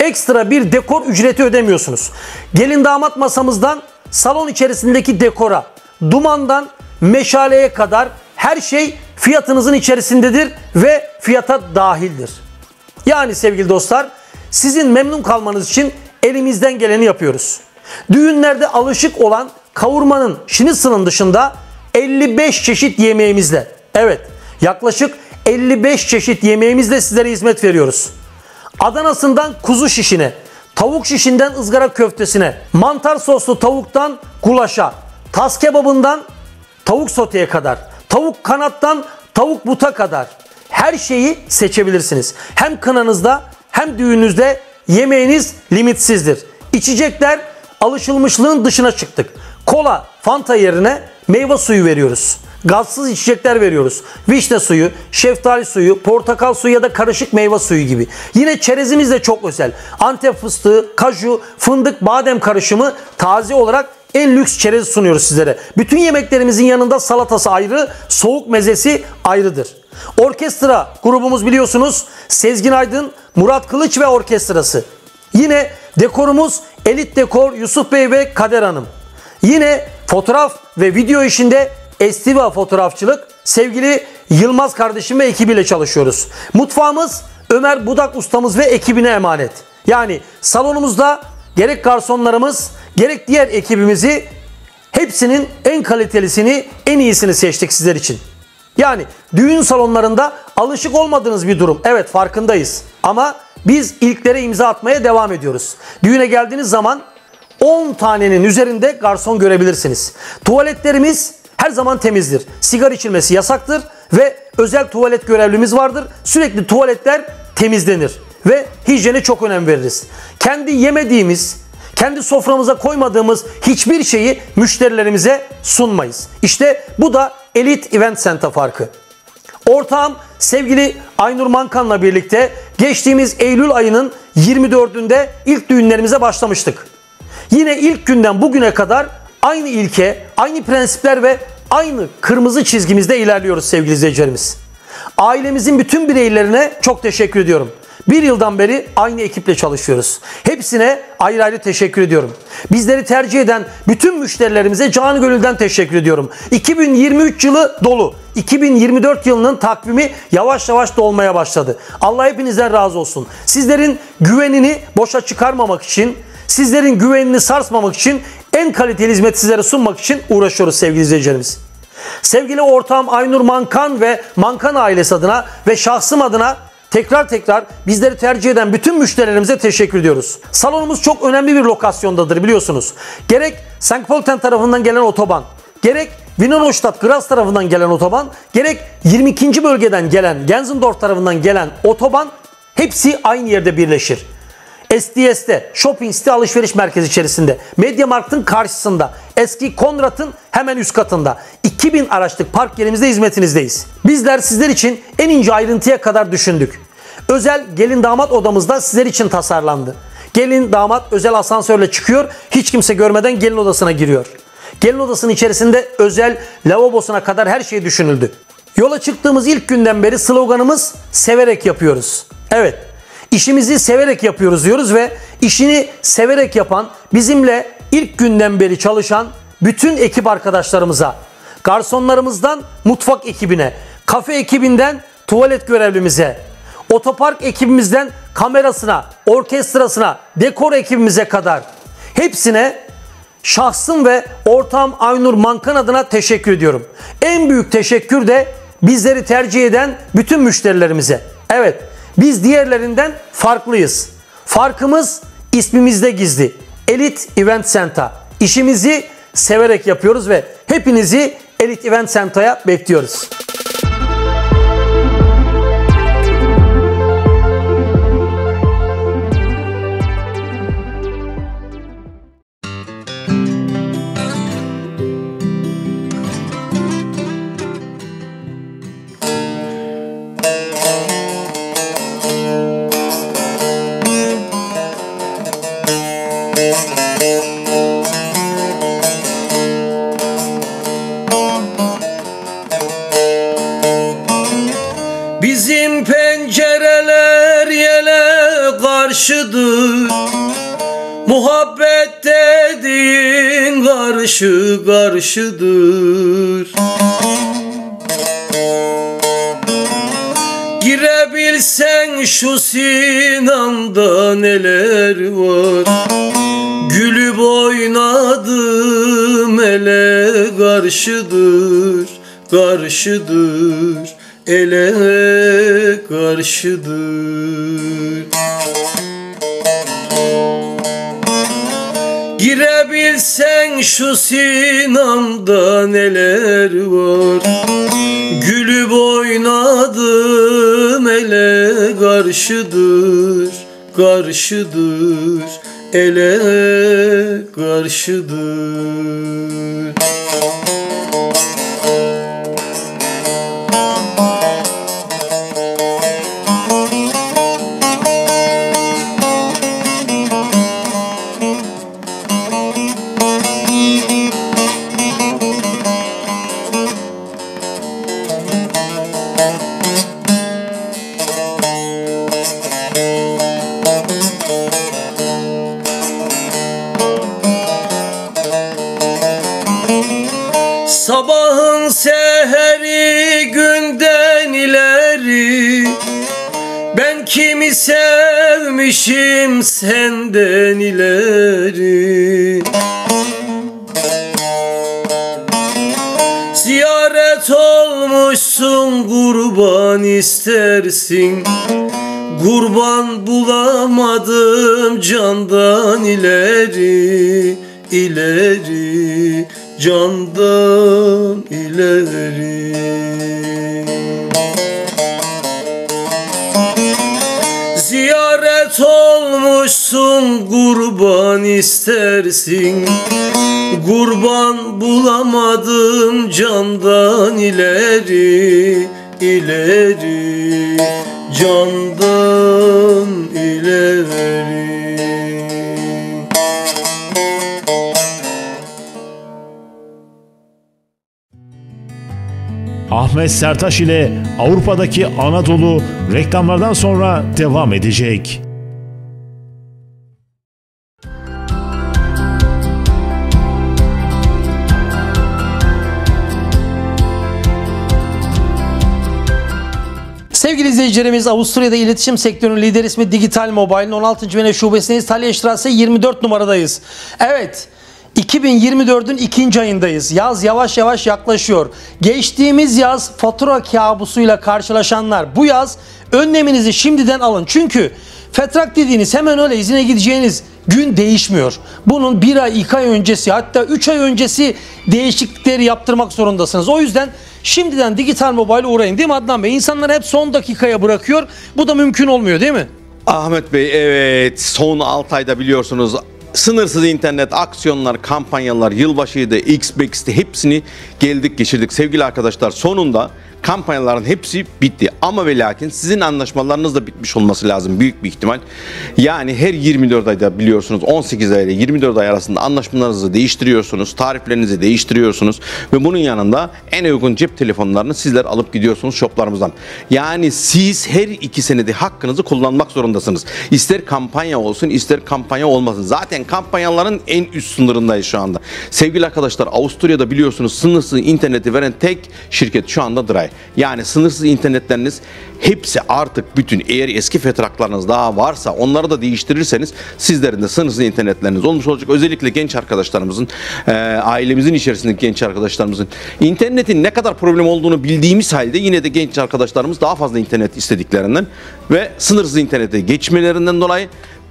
Ekstra bir dekor ücreti ödemiyorsunuz. Gelin damat masamızdan salon içerisindeki dekora, dumandan meşaleye kadar her şey fiyatınızın içerisindedir ve fiyata dahildir. Yani sevgili dostlar, sizin memnun kalmanız için elimizden geleni yapıyoruz. Düğünlerde alışık olan kavurmanın, şinitzel'ın dışında elli beş çeşit yemeğimizle, evet yaklaşık elli beş çeşit yemeğimizle sizlere hizmet veriyoruz. Adanasından kuzu şişine, tavuk şişinden ızgara köftesine, mantar soslu tavuktan gulaşa, tas kebabından tavuk soteye kadar, tavuk kanattan tavuk buta kadar her şeyi seçebilirsiniz. Hem kınanızda hem düğününüzde yemeğiniz limitsizdir. İçecekler alışılmışlığın dışına çıktık. Kola, Fanta yerine meyve suyu veriyoruz. Gazsız içecekler veriyoruz. Vişne suyu, şeftali suyu, portakal suyu ya da karışık meyve suyu gibi. Yine çerezimiz de çok özel. Antep fıstığı, kaju, fındık, badem karışımı taze olarak en lüks çerez sunuyoruz sizlere. Bütün yemeklerimizin yanında salatası ayrı, soğuk mezesi ayrıdır. Orkestra grubumuz biliyorsunuz Sezgin Aydın, Murat Kılıç ve orkestrası. Yine dekorumuz Elit Dekor, Yusuf Bey ve Kader Hanım. Yine fotoğraf ve video işinde Estiva Fotoğrafçılık, sevgili Yılmaz kardeşim ve ekibiyle çalışıyoruz. Mutfağımız Ömer Budak ustamız ve ekibine emanet. Yani salonumuzda gerek garsonlarımız gerek diğer ekibimizi hepsinin en kalitelisini, en iyisini seçtik sizler için. Yani düğün salonlarında alışık olmadığınız bir durum. Evet, farkındayız. Ama biz ilklere imza atmaya devam ediyoruz. Düğüne geldiğiniz zaman on tanenin üzerinde garson görebilirsiniz. Tuvaletlerimiz her zaman temizdir. Sigara içilmesi yasaktır ve özel tuvalet görevlimiz vardır. Sürekli tuvaletler temizlenir ve hijyene çok önem veririz. Kendi yemediğimiz, kendi soframıza koymadığımız hiçbir şeyi müşterilerimize sunmayız. İşte bu da Elite Event Center farkı. Ortağım sevgili Aynur Mankan'la birlikte geçtiğimiz Eylül ayının yirmi dördünde ilk düğünlerimize başlamıştık. Yine ilk günden bugüne kadar aynı ilke, aynı prensipler ve aynı kırmızı çizgimizde ilerliyoruz sevgili izleyicilerimiz. Ailemizin bütün bireylerine çok teşekkür ediyorum. Bir yıldan beri aynı ekiple çalışıyoruz. Hepsine ayrı ayrı teşekkür ediyorum. Bizleri tercih eden bütün müşterilerimize canı gönülden teşekkür ediyorum. iki bin yirmi üç yılı dolu. iki bin yirmi dört yılının takvimi yavaş yavaş dolmaya başladı. Allah hepinizden razı olsun. Sizlerin güvenini boşa çıkarmamak için, sizlerin güvenini sarsmamak için en kaliteli hizmet sizlere sunmak için uğraşıyoruz sevgili izleyicilerimiz. Sevgili ortağım Aynur Mankan ve Mankan ailesi adına ve şahsım adına tekrar tekrar bizleri tercih eden bütün müşterilerimize teşekkür ediyoruz. Salonumuz çok önemli bir lokasyondadır biliyorsunuz. Gerek Sankt Pölten tarafından gelen otoban, gerek Wiener Neustadt Graz tarafından gelen otoban, gerek yirmi ikinci bölgeden gelen Gensendorf tarafından gelen otoban hepsi aynı yerde birleşir. S D S'te, Shopping City alışveriş merkezi içerisinde, Mediamarkt'ın karşısında, eski Konrad'ın hemen üst katında iki bin araçlık park yerimizde hizmetinizdeyiz. Bizler sizler için en ince ayrıntıya kadar düşündük. Özel gelin damat odamızda sizler için tasarlandı. Gelin damat özel asansörle çıkıyor, hiç kimse görmeden gelin odasına giriyor. Gelin odasının içerisinde özel lavabosuna kadar her şey düşünüldü. Yola çıktığımız ilk günden beri sloganımız severek yapıyoruz. Evet. İşimizi severek yapıyoruz diyoruz ve işini severek yapan, bizimle ilk günden beri çalışan bütün ekip arkadaşlarımıza, garsonlarımızdan mutfak ekibine, kafe ekibinden tuvalet görevlimize, otopark ekibimizden kamerasına, orkestrasına, dekor ekibimize kadar hepsine şahsım ve ortağım Aynur Mankan adına teşekkür ediyorum. En büyük teşekkür de bizleri tercih eden bütün müşterilerimize. Evet. Biz diğerlerinden farklıyız. Farkımız ismimizde gizli. Elite Event Center. İşimizi severek yapıyoruz ve hepinizi Elite Event Center'ya bekliyoruz. karşıdır. Muhabbet dediğin karşı karşıdır. Girebilsen şu Sinan'da neler var. Gülüp oynadım ele karşıdır, karşıdır, ele karşıdır. Girebilsen şu Sinan'da neler var. Gülüp oynadım ele karşıdır, karşıdır, ele karşıdır. Sabahın seheri günden ileri, ben kimi sevmişim senden ileri. Ziyaret olmuşsun kurban istersin, kurban bulamadım candan ileri, ileri, candan ileri. Ziyaret olmuşsun kurban istersin, kurban bulamadım candan ileri, ileri, candan ileri. Ahmet Sertaş ile Avrupa'daki Anadolu reklamlardan sonra devam edecek. Sevgili izleyicilerimiz, Avusturya'da iletişim sektörünün lider ismi Digital Mobile'ın on altıncı Vene şubesindeyiz. Talyastrasse yirmi dört numaradayız. Evet, iki bin yirmi dördün ikinci ayındayız. Yaz yavaş yavaş yaklaşıyor. Geçtiğimiz yaz fatura kabusuyla karşılaşanlar bu yaz önleminizi şimdiden alın. Çünkü fetrak dediğiniz hemen öyle izine gideceğiniz gün değişmiyor. Bunun bir ay, iki ay öncesi, hatta üç ay öncesi değişiklikleri yaptırmak zorundasınız. O yüzden şimdiden Digital Mobile'e uğrayın, değil mi Adnan Bey? İnsanlar hep son dakikaya bırakıyor. Bu da mümkün olmuyor, değil mi? Ahmet Bey, evet, son altı ayda biliyorsunuz sınırsız internet, aksiyonlar, kampanyalar, yılbaşıydı, X B X'ti, hepsini geldik geçirdik. Sevgili arkadaşlar, sonunda kampanyaların hepsi bitti. Ama ve lakin sizin anlaşmalarınız da bitmiş olması lazım büyük bir ihtimal. Yani her yirmi dört ayda biliyorsunuz on sekiz ay ile yirmi dört ay arasında anlaşmalarınızı değiştiriyorsunuz, tariflerinizi değiştiriyorsunuz ve bunun yanında en uygun cep telefonlarını sizler alıp gidiyorsunuz shoplarımızdan. Yani siz her iki senede hakkınızı kullanmak zorundasınız. İster kampanya olsun, ister kampanya olmasın. Zaten kampanyaların en üst sınırındayız şu anda. Sevgili arkadaşlar, Avusturya'da biliyorsunuz sınırsız interneti veren tek şirket şu anda Dry. Yani sınırsız internetleriniz hepsi artık bütün, eğer eski fetraklarınız daha varsa onları da değiştirirseniz sizlerin de sınırsız internetleriniz olmuş olacak. Özellikle genç arkadaşlarımızın, e, ailemizin içerisindeki genç arkadaşlarımızın internetin ne kadar problem olduğunu bildiğimiz halde yine de genç arkadaşlarımız daha fazla internet istediklerinden ve sınırsız internete geçmelerinden dolayı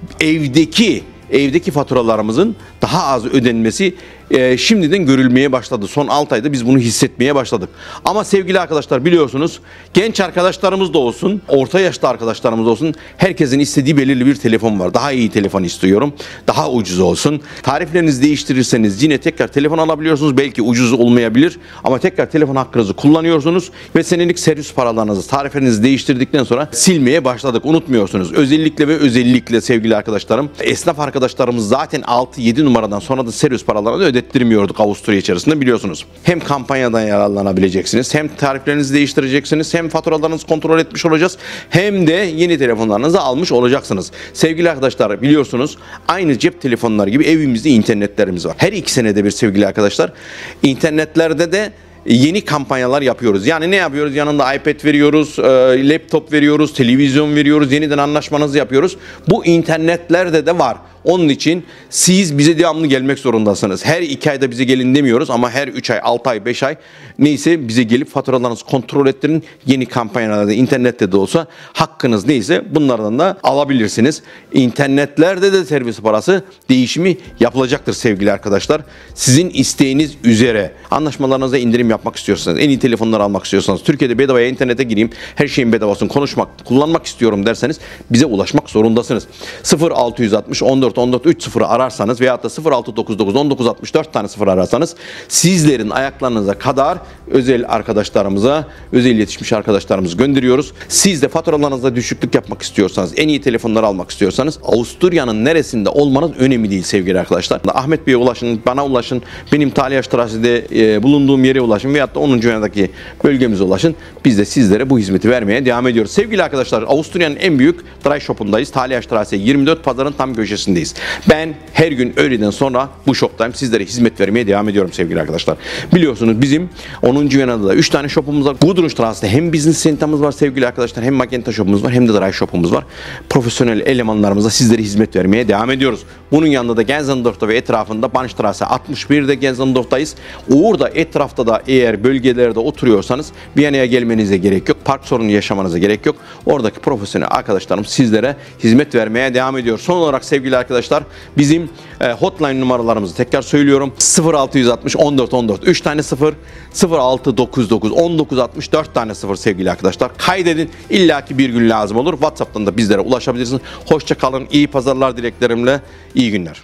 evdeki evdeki faturalarımızın daha az ödenmesi e, şimdiden görülmeye başladı. Son altı ayda biz bunu hissetmeye başladık. Ama sevgili arkadaşlar, biliyorsunuz genç arkadaşlarımız da olsun, orta yaşlı arkadaşlarımız olsun, herkesin istediği belirli bir telefon var. Daha iyi telefon istiyorum, daha ucuz olsun. Tariflerinizi değiştirirseniz yine tekrar telefon alabiliyorsunuz. Belki ucuz olmayabilir ama tekrar telefon hakkınızı kullanıyorsunuz ve senelik servis paralarınızı, tariflerinizi değiştirdikten sonra silmeye başladık. Unutmuyorsunuz. Özellikle ve özellikle sevgili arkadaşlarım, esnaf arkadaşlarımız zaten altı yedi numaradan sonra da servis paralarını ödedi. ettirmiyorduk Avusturya içerisinde, biliyorsunuz. Hem kampanyadan yararlanabileceksiniz, hem tariflerinizi değiştireceksiniz, hem faturalarınızı kontrol etmiş olacağız, hem de yeni telefonlarınızı almış olacaksınız. Sevgili arkadaşlar, biliyorsunuz aynı cep telefonları gibi evimizde internetlerimiz var. Her iki senede bir sevgili arkadaşlar internetlerde de yeni kampanyalar yapıyoruz. Yani ne yapıyoruz? Yanında iPad veriyoruz, laptop veriyoruz, televizyon veriyoruz, yeniden anlaşmanızı yapıyoruz. Bu internetlerde de var. Onun için siz bize devamlı gelmek zorundasınız. Her iki ayda bize gelin demiyoruz ama her üç ay, altı ay, beş ay neyse bize gelip faturalarınızı kontrol ettirin. Yeni kampanyalarda internette de olsa hakkınız neyse bunlardan da alabilirsiniz. İnternetlerde de servis parası değişimi yapılacaktır sevgili arkadaşlar. Sizin isteğiniz üzere anlaşmalarınızda indirim yapmak istiyorsanız, en iyi telefonları almak istiyorsanız, Türkiye'de bedavaya internete gireyim, her şeyin bedavasını konuşmak, kullanmak istiyorum derseniz bize ulaşmak zorundasınız. sıfır altı altmış on dört on dört üç sıfır'ı ararsanız veyahut da sıfır altı dokuz dokuz on dokuz altmış dört tane sıfır ararsanız sizlerin ayaklarınıza kadar özel arkadaşlarımıza, özel yetişmiş arkadaşlarımızı gönderiyoruz. Siz de faturalarınızda düşüklük yapmak istiyorsanız, en iyi telefonları almak istiyorsanız Avusturya'nın neresinde olmanız önemli değil sevgili arkadaşlar. Ahmet Bey'e ulaşın, bana ulaşın, benim Talyastraße'de e, bulunduğum yere ulaşın veyahut da onuncu yanındaki bölgemize ulaşın. Biz de sizlere bu hizmeti vermeye devam ediyoruz. Sevgili arkadaşlar, Avusturya'nın en büyük dry shop'undayız. Talyastraße yirmi dört, pazarın tam köşesindeyiz. Ben her gün öğleden sonra bu shop'tayım. Sizlere hizmet vermeye devam ediyorum sevgili arkadaşlar. Biliyorsunuz bizim onuncu Viyana'da da üç tane shop'umuz var. Gudrunstrasse'de hem business center'ımız var sevgili arkadaşlar, hem Magenta shop'umuz var, hem de dry shop'umuz var. Profesyonel elemanlarımıza sizlere hizmet vermeye devam ediyoruz. Bunun yanında da Gensendorf'ta ve etrafında Bahnstraße altmış bir'de Gensendorf'tayız. Orada etrafta da eğer bölgelerde oturuyorsanız Viyana'ya gelmenize gerek yok. Park sorunu yaşamanıza gerek yok. Oradaki profesyonel arkadaşlarım sizlere hizmet vermeye devam ediyor. Son olarak sevgili arkadaşlar, bizim e, hotline numaralarımızı tekrar söylüyorum. sıfır altı altmış on dört on dört üç tane sıfır, sıfır altı dokuz dokuz on dokuz altmış dört tane sıfır sevgili arkadaşlar. Kaydedin. İllaki bir gün lazım olur. WhatsApp'tan da bizlere ulaşabilirsiniz. Hoşça kalın. İyi pazarlar dileklerimle. İyi günler.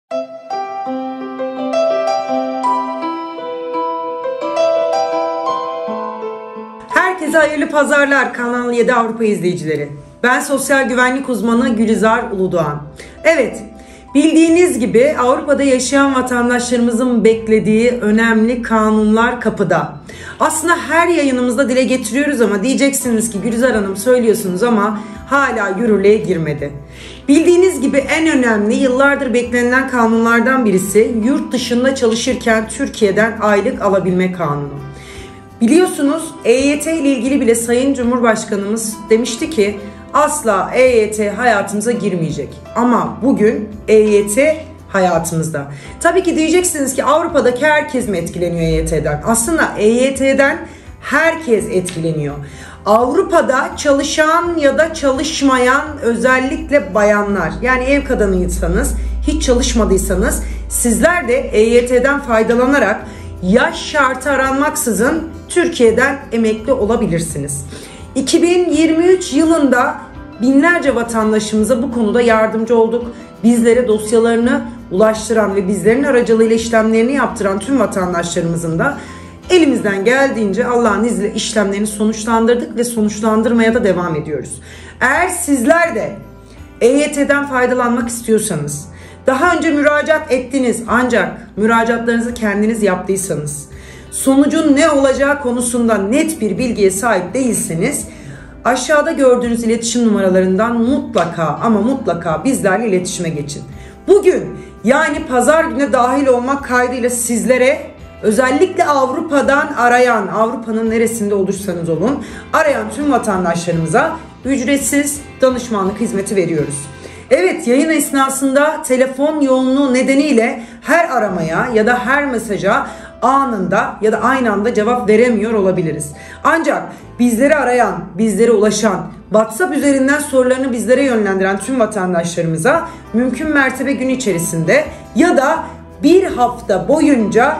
Herkese hayırlı pazarlar Kanal yedi Avrupa izleyicileri. Ben sosyal güvenlik uzmanı Gülizar Uludoğan. Evet, bildiğiniz gibi Avrupa'da yaşayan vatandaşlarımızın beklediği önemli kanunlar kapıda. Aslında her yayınımızda dile getiriyoruz ama diyeceksiniz ki Gülizar Hanım söylüyorsunuz ama hala yürürlüğe girmedi. Bildiğiniz gibi en önemli, yıllardır beklenen kanunlardan birisi yurt dışında çalışırken Türkiye'den aylık alabilme kanunu. Biliyorsunuz E Y T ile ilgili bile Sayın Cumhurbaşkanımız demişti ki asla E Y T hayatımıza girmeyecek. Ama bugün E Y T hayatımızda. Tabii ki diyeceksiniz ki Avrupa'daki herkes mi etkileniyor E Y T'den? Aslında E Y T'den herkes etkileniyor. Avrupa'da çalışan ya da çalışmayan, özellikle bayanlar, yani ev kadınıysanız, hiç çalışmadıysanız sizler de E Y T'den faydalanarak yaş şartı aranmaksızın Türkiye'den emekli olabilirsiniz. iki bin yirmi üç yılında binlerce vatandaşımıza bu konuda yardımcı olduk. Bizlere dosyalarını ulaştıran ve bizlerin aracılığıyla işlemlerini yaptıran tüm vatandaşlarımızın da elimizden geldiğince Allah'ın izniyle işlemlerini sonuçlandırdık ve sonuçlandırmaya da devam ediyoruz. Eğer sizler de E Y T'den faydalanmak istiyorsanız, daha önce müracaat ettiniz ancak müracaatlarınızı kendiniz yaptıysanız, sonucun ne olacağı konusunda net bir bilgiye sahip değilseniz, aşağıda gördüğünüz iletişim numaralarından mutlaka ama mutlaka bizlerle iletişime geçin. Bugün, yani pazar gününe dahil olmak kaydıyla sizlere, özellikle Avrupa'dan arayan, Avrupa'nın neresinde olursanız olun, arayan tüm vatandaşlarımıza ücretsiz danışmanlık hizmeti veriyoruz. Evet, yayın esnasında telefon yoğunluğu nedeniyle her aramaya ya da her mesaja anında ya da aynı anda cevap veremiyor olabiliriz. Ancak bizleri arayan, bizlere ulaşan, WhatsApp üzerinden sorularını bizlere yönlendiren tüm vatandaşlarımıza mümkün mertebe gün içerisinde ya da bir hafta boyunca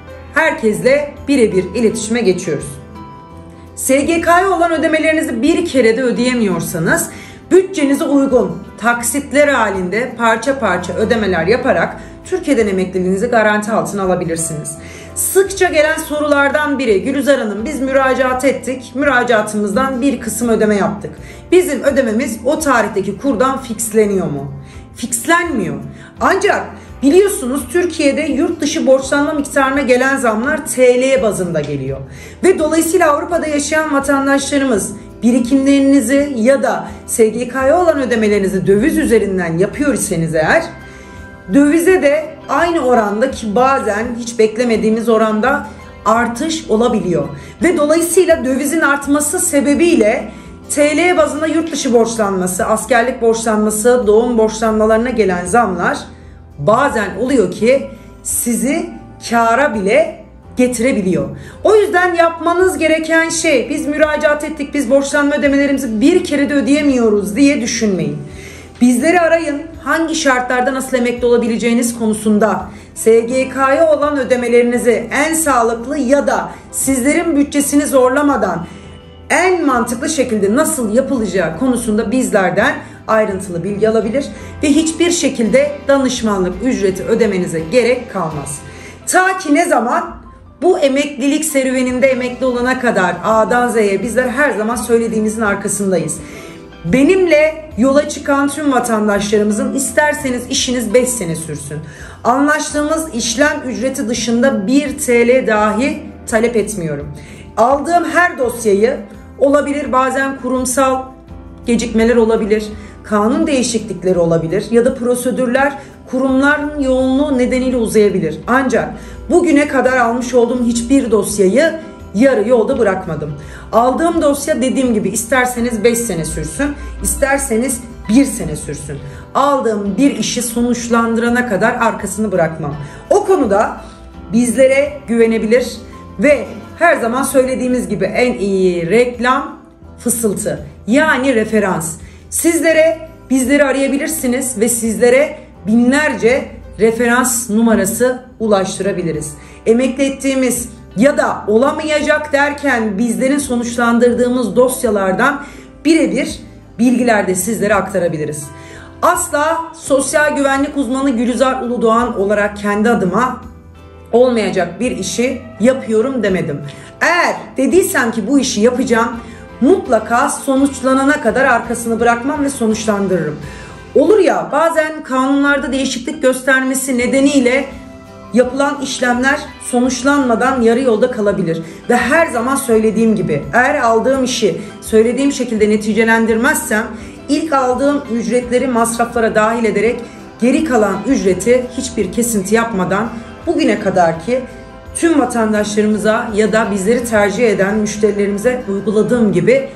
herkesle birebir iletişime geçiyoruz. S G K'ya olan ödemelerinizi bir kere de ödeyemiyorsanız, bütçenize uygun taksitler halinde parça parça ödemeler yaparak Türkiye'den emekliliğinizi garanti altına alabilirsiniz. Sıkça gelen sorulardan biri, Gülizar Hanım biz müracaat ettik, müracaatımızdan bir kısım ödeme yaptık. Bizim ödememiz o tarihteki kurdan fixleniyor mu? Fixlenmiyor. Ancak Biliyorsunuz Türkiye'de yurt dışı borçlanma miktarına gelen zamlar T L bazında geliyor. Ve dolayısıyla Avrupa'da yaşayan vatandaşlarımız birikimlerinizi ya da S G K'ya olan ödemelerinizi döviz üzerinden yapıyor iseniz eğer, dövize de aynı oranda, ki bazen hiç beklemediğimiz oranda artış olabiliyor. Ve dolayısıyla dövizin artması sebebiyle T L bazında yurt dışı borçlanması, askerlik borçlanması, doğum borçlanmalarına gelen zamlar bazen oluyor ki sizi kâra bile getirebiliyor. O yüzden yapmanız gereken şey, biz müracaat ettik, biz borçlanma ödemelerimizi bir kere de ödeyemiyoruz diye düşünmeyin. Bizleri arayın, hangi şartlarda nasıl emekli olabileceğiniz konusunda S G K'ya olan ödemelerinizi en sağlıklı ya da sizlerin bütçesini zorlamadan en mantıklı şekilde nasıl yapılacağı konusunda bizlerden ayrıntılı bilgi alabilir ve hiçbir şekilde danışmanlık ücreti ödemenize gerek kalmaz. Ta ki ne zaman? Bu emeklilik serüveninde emekli olana kadar A'dan Z'ye bizler her zaman söylediğimizin arkasındayız. Benimle yola çıkan tüm vatandaşlarımızın isterseniz işiniz beş sene sürsün, anlaştığımız işlem ücreti dışında bir T L dahi talep etmiyorum. Aldığım her dosyayı, olabilir bazen kurumsal gecikmeler olabilir, kanun değişiklikleri olabilir ya da prosedürler kurumların yoğunluğu nedeniyle uzayabilir. Ancak bugüne kadar almış olduğum hiçbir dosyayı yarı yolda bırakmadım. Aldığım dosya, dediğim gibi, isterseniz beş sene sürsün, isterseniz bir sene sürsün. Aldığım bir işi sonuçlandırana kadar arkasını bırakmam. O konuda bizlere güvenebilir ve her zaman söylediğimiz gibi en iyi reklam fısıltı, yani referans. Sizlere bizleri arayabilirsiniz ve sizlere binlerce referans numarası ulaştırabiliriz. Emekli ettiğimiz ya da olamayacak derken bizlerin sonuçlandırdığımız dosyalardan birebir bilgiler de sizlere aktarabiliriz. Asla sosyal güvenlik uzmanı Gülizar Uludoğan olarak kendi adıma olmayacak bir işi yapıyorum demedim. Eğer dediysem ki bu işi yapacağım, mutlaka sonuçlanana kadar arkasını bırakmam ve sonuçlandırırım. Olur ya, bazen kanunlarda değişiklik göstermesi nedeniyle yapılan işlemler sonuçlanmadan yarı yolda kalabilir. Ve her zaman söylediğim gibi, eğer aldığım işi söylediğim şekilde neticelendirmezsem ilk aldığım ücretleri masraflara dahil ederek geri kalan ücreti hiçbir kesinti yapmadan bugüne kadarki tüm vatandaşlarımıza ya da bizleri tercih eden müşterilerimize uyguladığım gibi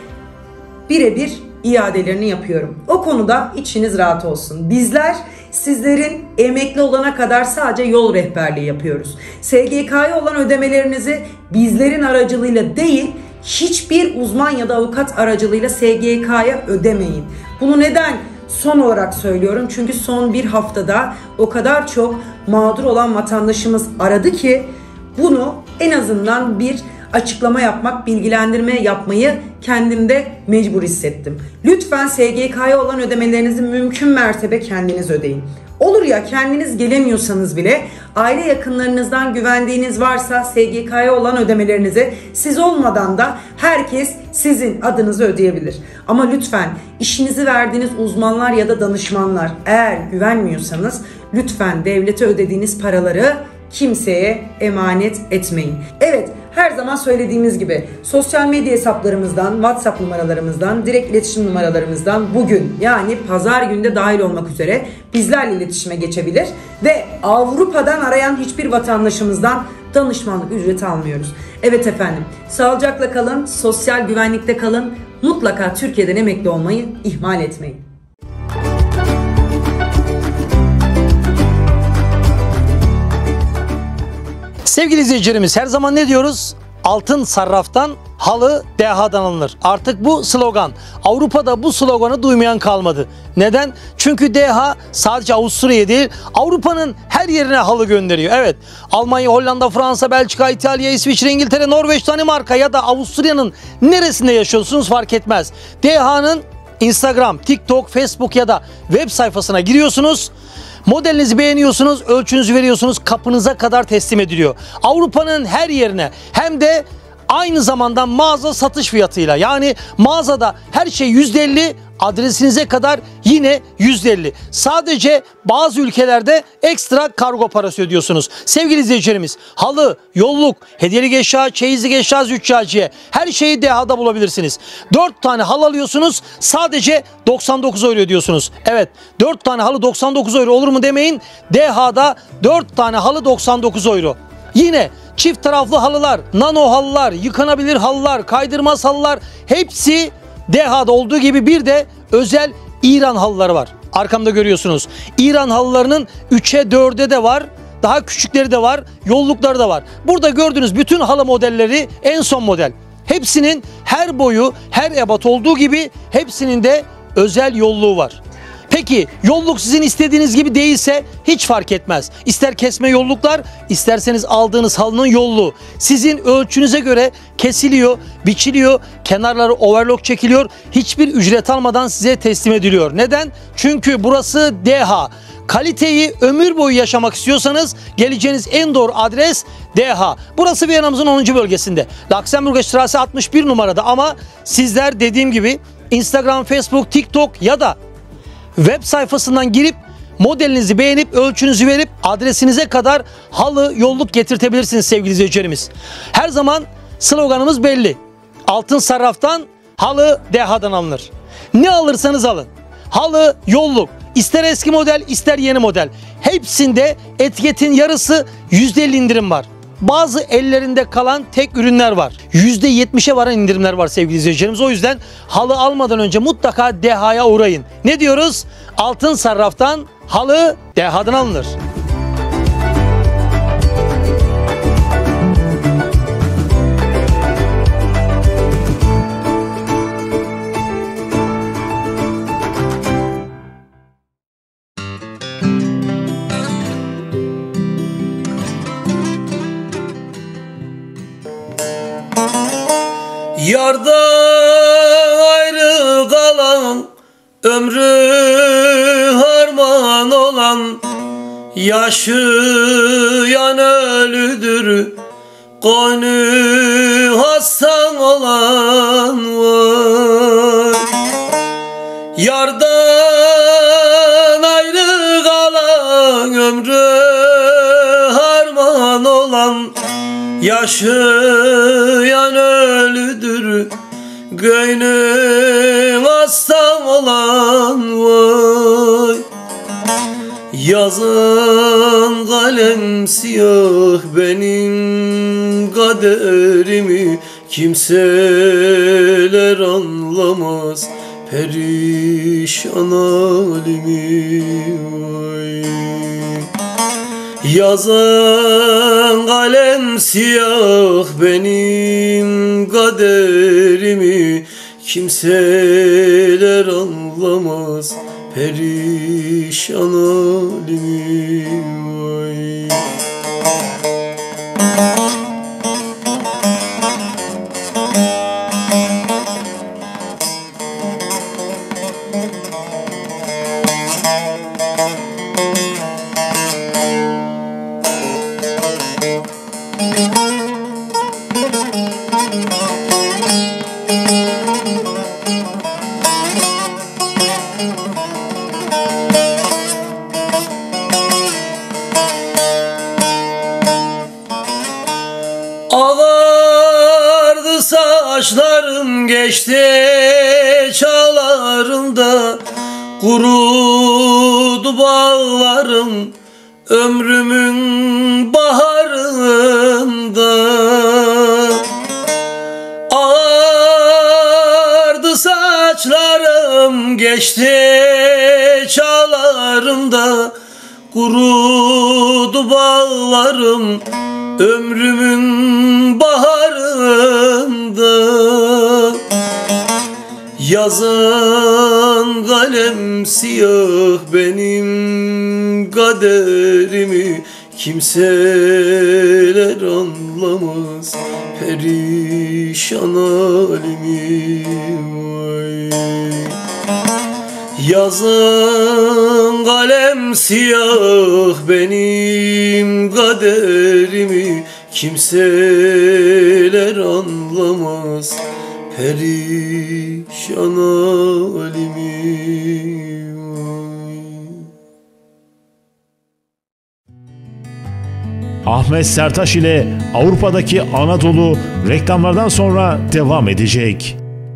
birebir iadelerini yapıyorum. O konuda içiniz rahat olsun. Bizler sizlerin emekli olana kadar sadece yol rehberliği yapıyoruz. S G K'ya olan ödemelerinizi bizlerin aracılığıyla değil, hiçbir uzman ya da avukat aracılığıyla S G K'ya ödemeyin. Bunu neden son olarak söylüyorum? Çünkü son bir haftada o kadar çok mağdur olan vatandaşımız aradı ki bunu en azından bir açıklama yapmak, bilgilendirme yapmayı kendimde mecbur hissettim. Lütfen S G K'ya olan ödemelerinizi mümkün mertebe kendiniz ödeyin. Olur ya, kendiniz gelemiyorsanız bile aile yakınlarınızdan güvendiğiniz varsa S G K'ya olan ödemelerinizi siz olmadan da herkes sizin adınızı ödeyebilir. Ama lütfen işinizi verdiğiniz uzmanlar ya da danışmanlar, eğer güvenmiyorsanız lütfen devlete ödediğiniz paraları kimseye emanet etmeyin. Evet, her zaman söylediğimiz gibi sosyal medya hesaplarımızdan, WhatsApp numaralarımızdan, direkt iletişim numaralarımızdan bugün, yani pazar günde dahil olmak üzere bizlerle iletişime geçebilir ve Avrupa'dan arayan hiçbir vatandaşımızdan danışmanlık ücreti almıyoruz. Evet efendim, sağlıcakla kalın, sosyal güvenlikte kalın, mutlaka Türkiye'den emekli olmayı ihmal etmeyin. Sevgili izleyicilerimiz, her zaman ne diyoruz? Altın sarraftan, halı D H'dan alınır. Artık bu slogan, Avrupa'da bu sloganı duymayan kalmadı. Neden? Çünkü D H sadece Avusturya'ya değil, Avrupa'nın her yerine halı gönderiyor. Evet, Almanya, Hollanda, Fransa, Belçika, İtalya, İsviçre, İngiltere, Norveç, Danimarka ya da Avusturya'nın neresinde yaşıyorsunuz fark etmez. D H'nın Instagram, TikTok, Facebook ya da web sayfasına giriyorsunuz. Modelinizi beğeniyorsunuz, ölçünüzü veriyorsunuz, kapınıza kadar teslim ediliyor. Avrupa'nın her yerine, hem de aynı zamanda mağaza satış fiyatıyla. Yani mağazada her şey yüzde elli adresinize kadar yine yüzde elli. Sadece bazı ülkelerde ekstra kargo parası ödüyorsunuz. Sevgili izleyicilerimiz, halı, yolluk, hediyelik eşya, çeyizlik eşya, züccaciye her şeyi Deha'da bulabilirsiniz. dört tane halı alıyorsunuz, sadece doksan dokuz euro ödüyorsunuz. Evet, dört tane halı doksan dokuz euro olur mu demeyin. Deha'da dört tane halı doksan dokuz euro. Yine çift taraflı halılar, nano halılar, yıkanabilir halılar, kaydırmaz halılar hepsi Deha'da olduğu gibi bir de özel İran halıları var. Arkamda görüyorsunuz. İran halılarının üçe dörde de var. Daha küçükleri de var. Yollukları da var. Burada gördüğünüz bütün halı modelleri en son model. Hepsinin her boyu, her ebat olduğu gibi hepsinin de özel yolluğu var. Peki yolluk sizin istediğiniz gibi değilse hiç fark etmez. İster kesme yolluklar, isterseniz aldığınız halının yolluğu sizin ölçünüze göre kesiliyor, biçiliyor, kenarları overlock çekiliyor. Hiçbir ücret almadan size teslim ediliyor. Neden? Çünkü burası Deha. Kaliteyi ömür boyu yaşamak istiyorsanız geleceğiniz en doğru adres Deha. Burası Viyana'mızın onuncu bölgesinde. Luxemburg Straße altmış bir numarada ama sizler dediğim gibi Instagram, Facebook, TikTok ya da web sayfasından girip modelinizi beğenip ölçünüzü verip adresinize kadar halı, yolluk getirtebilirsiniz sevgili izleyicilerimiz. Her zaman sloganımız belli. Altın sarraftan, halı Deha'dan alınır. Ne alırsanız alın. Halı, yolluk. İster eski model, ister yeni model. Hepsinde etiketin yarısı yüzde elli indirim var. Bazı ellerinde kalan tek ürünler var. yüzde yetmişe varan indirimler var sevgili izleyicilerimiz. O yüzden halı almadan önce mutlaka Deha'ya uğrayın. Ne diyoruz? Altın sarraftan, halı Deha'dan alınır. Yardan ayrı kalan, ömrü harman olan, yaşayan ölüdür, gönlü hastan olan var. Yardan ayrı kalan, ömrü harman olan, yaşayan ölüdür, gönlüm hastam olan vay. Yazan kalem siyah benim kaderimi, kimseler anlamaz perişan halimi vay. Yazan kalem siyah benim kaderimi, kimseler anlamaz perişan halimi vay. Ağardı saçlarım geçti çağlarımda, kurudu bağlarım ömrümün baharında. Ağardı saçlarım geçti çağlarımda, kurudu bağlarım ömrümün baharında. Yazan kalem siyah benim kaderimi, kimseler anlamaz perişan halimi vay. Yazan kalem siyah benim kaderimi, kimseler anlamaz perişan halimi. Ahmet Sertaş ile Avrupa'daki Anadolu reklamlardan sonra devam edecek.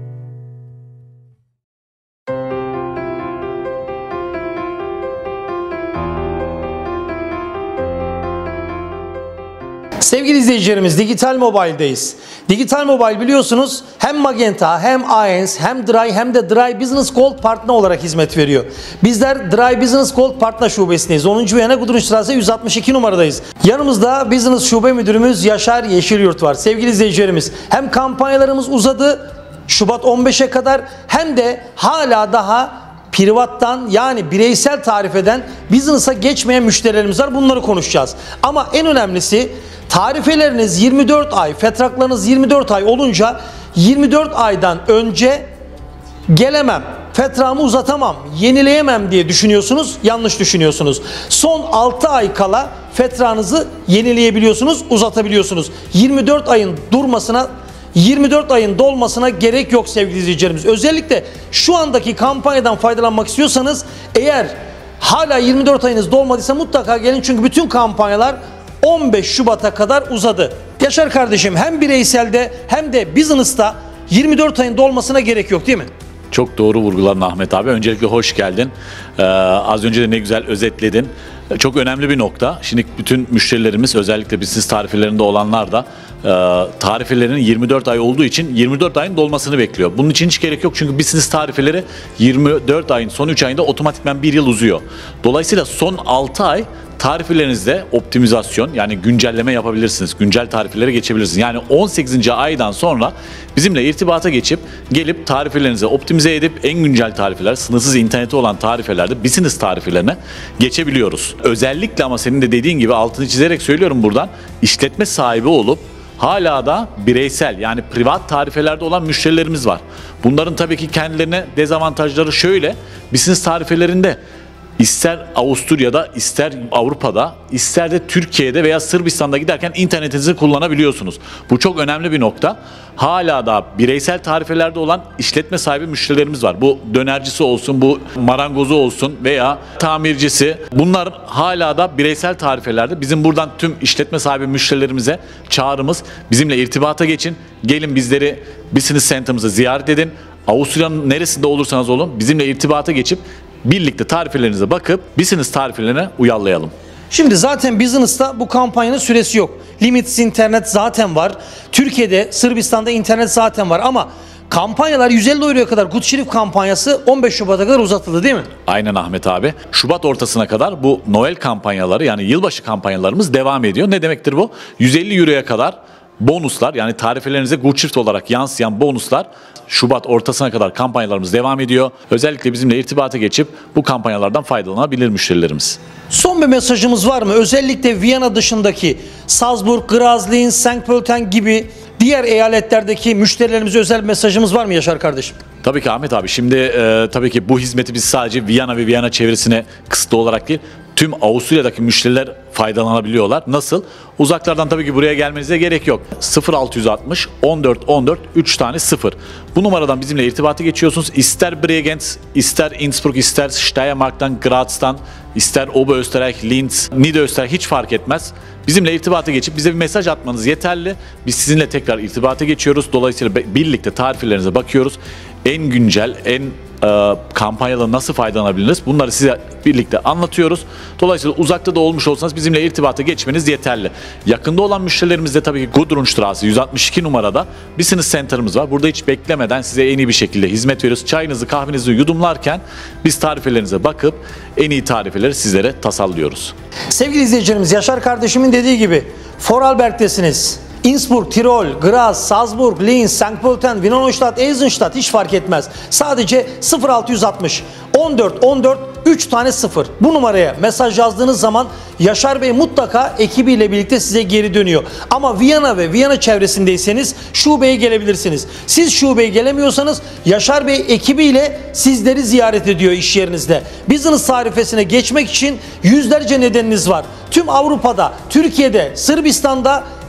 Sevgili izleyicilerimiz, Digital Mobile'deyiz. Digital Mobile biliyorsunuz hem Magenta hem Aens hem Dry hem de Dry Business Gold Partner olarak hizmet veriyor. Bizler Dry Business Gold Partner şubesindeyiz. onuncu Viyana Gudrunstraße yüz altmış iki numaradayız. Yanımızda Business Şube Müdürümüz Yaşar Yeşilyurt var. Sevgili izleyicilerimiz, hem kampanyalarımız uzadı Şubat on beşe kadar hem de hala daha privattan yani bireysel tarifeden business'a geçmeyen müşterilerimiz var. Bunları konuşacağız. Ama en önemlisi tarifeleriniz yirmi dört ay, fetraklarınız yirmi dört ay olunca yirmi dört aydan önce gelemem, fetramı uzatamam, yenileyemem diye düşünüyorsunuz. Yanlış düşünüyorsunuz. Son altı ay kala fetranızı yenileyebiliyorsunuz, uzatabiliyorsunuz. yirmi dört ayın durmasına yirmi dört ayın dolmasına gerek yok sevgili izleyicilerimiz. Özellikle şu andaki kampanyadan faydalanmak istiyorsanız, eğer hala yirmi dört ayınız dolmadıysa mutlaka gelin, çünkü bütün kampanyalar on beş Şubat'a kadar uzadı. Yaşar kardeşim, hem bireyselde hem de business'ta yirmi dört ayın dolmasına gerek yok değil mi? Çok doğru vurguladın Ahmet abi. Öncelikle hoş geldin. Ee, az önce de ne güzel özetledin. Çok önemli bir nokta. Şimdi bütün müşterilerimiz, özellikle business tarifelerinde olanlar da e, tarifelerinin yirmi dört ay olduğu için yirmi dört ayın dolmasını bekliyor. Bunun için hiç gerek yok, çünkü business tarifeleri yirmi dört ayın son üç ayında otomatikman bir yıl uzuyor. Dolayısıyla son altı ay tarifelerinizde optimizasyon, yani güncelleme yapabilirsiniz. Güncel tarifelere geçebilirsiniz. Yani on sekizinci aydan sonra bizimle irtibata geçip gelip tarifelerinizi optimize edip en güncel tarifeler, sınırsız interneti olan tarifelerde business tarifelerine geçebiliyoruz. Özellikle ama senin de dediğin gibi altını çizerek söylüyorum buradan, işletme sahibi olup hala da bireysel yani privat tarifelerde olan müşterilerimiz var. Bunların tabii ki kendilerine dezavantajları şöyle: business tarifelerinde İster Avusturya'da, ister Avrupa'da, ister de Türkiye'de veya Sırbistan'da giderken internetinizi kullanabiliyorsunuz. Bu çok önemli bir nokta. Hala da bireysel tarifelerde olan işletme sahibi müşterilerimiz var. Bu dönercisi olsun, bu marangozu olsun veya tamircisi. Bunlar hala da bireysel tarifelerde. Bizim buradan tüm işletme sahibi müşterilerimize çağrımız: bizimle irtibata geçin. Gelin bizleri Business Center'ımızı ziyaret edin. Avusturya'nın neresinde olursanız olun bizimle irtibata geçip birlikte tarifelerinize bakıp business tarifelerine uyarlayalım. Şimdi zaten business'ta bu kampanyanın süresi yok. Limitsiz internet zaten var. Türkiye'de, Sırbistan'da internet zaten var ama kampanyalar yüz elli euroya kadar, Good Şerif kampanyası on beş Şubat'a kadar uzatıldı değil mi? Aynen Ahmet abi. Şubat ortasına kadar bu Noel kampanyaları, yani yılbaşı kampanyalarımız devam ediyor. Ne demektir bu? yüz elli euroya kadar bonuslar, yani tarifelerinize Good Şerif olarak yansıyan bonuslar Şubat ortasına kadar kampanyalarımız devam ediyor. Özellikle bizimle irtibata geçip bu kampanyalardan faydalanabilir müşterilerimiz. Son bir mesajımız var mı? Özellikle Viyana dışındaki Salzburg, Graz, Linz, Sankt Pölten gibi diğer eyaletlerdeki müşterilerimize özel bir mesajımız var mı Yaşar kardeşim? Tabii ki Ahmet abi. Şimdi e, tabii ki bu hizmeti biz sadece Viyana ve Viyana çevresine kısıtlı olarak değil, tüm Avusturya'daki müşteriler faydalanabiliyorlar. Nasıl? Uzaklardan tabii ki buraya gelmenize gerek yok. sıfır altı altmış on dört on dört üç tane sıfır. Bu numaradan bizimle irtibatı geçiyorsunuz. İster Bregenz, ister Innsbruck, ister Steiermark'tan, Graz'tan, ister Oberösterreich, Linz, Niederösterreich, hiç fark etmez. Bizimle irtibata geçip bize bir mesaj atmanız yeterli. Biz sizinle tekrar irtibata geçiyoruz. Dolayısıyla birlikte tarifelerinize bakıyoruz. En güncel, en e, kampanyadan nasıl faydalanabiliriz? Bunları size birlikte anlatıyoruz. Dolayısıyla uzakta da olmuş olsanız bizimle irtibata geçmeniz yeterli. Yakında olan müşterilerimizde tabii ki Gudrunstraße yüz altmış iki numarada Business Center'ımız var. Burada hiç beklemeden size en iyi bir şekilde hizmet veriyoruz. Çayınızı, kahvenizi yudumlarken biz tarifelerinize bakıp en iyi tarifeleri sizlere tasarlıyoruz. Sevgili izleyicilerimiz, Yaşar kardeşimin dediği gibi Vorarlberg'tesiniz. Innsbruck, Tirol, Graz, Salzburg, Linz, Sankt Pölten, Wiener Neustadt, Eisenstadt hiç fark etmez. Sadece sıfır altı altmış on dört on dört üç tane sıfır. Bu numaraya mesaj yazdığınız zaman Yaşar Bey mutlaka ekibiyle birlikte size geri dönüyor. Ama Viyana ve Viyana çevresindeyseniz şubeye gelebilirsiniz. Siz şubeye gelemiyorsanız Yaşar Bey ekibiyle sizleri ziyaret ediyor iş yerinizde. Business tarifesine geçmek için yüzlerce nedeniniz var. Tüm Avrupa'da, Türkiye'de, Sırbistan'da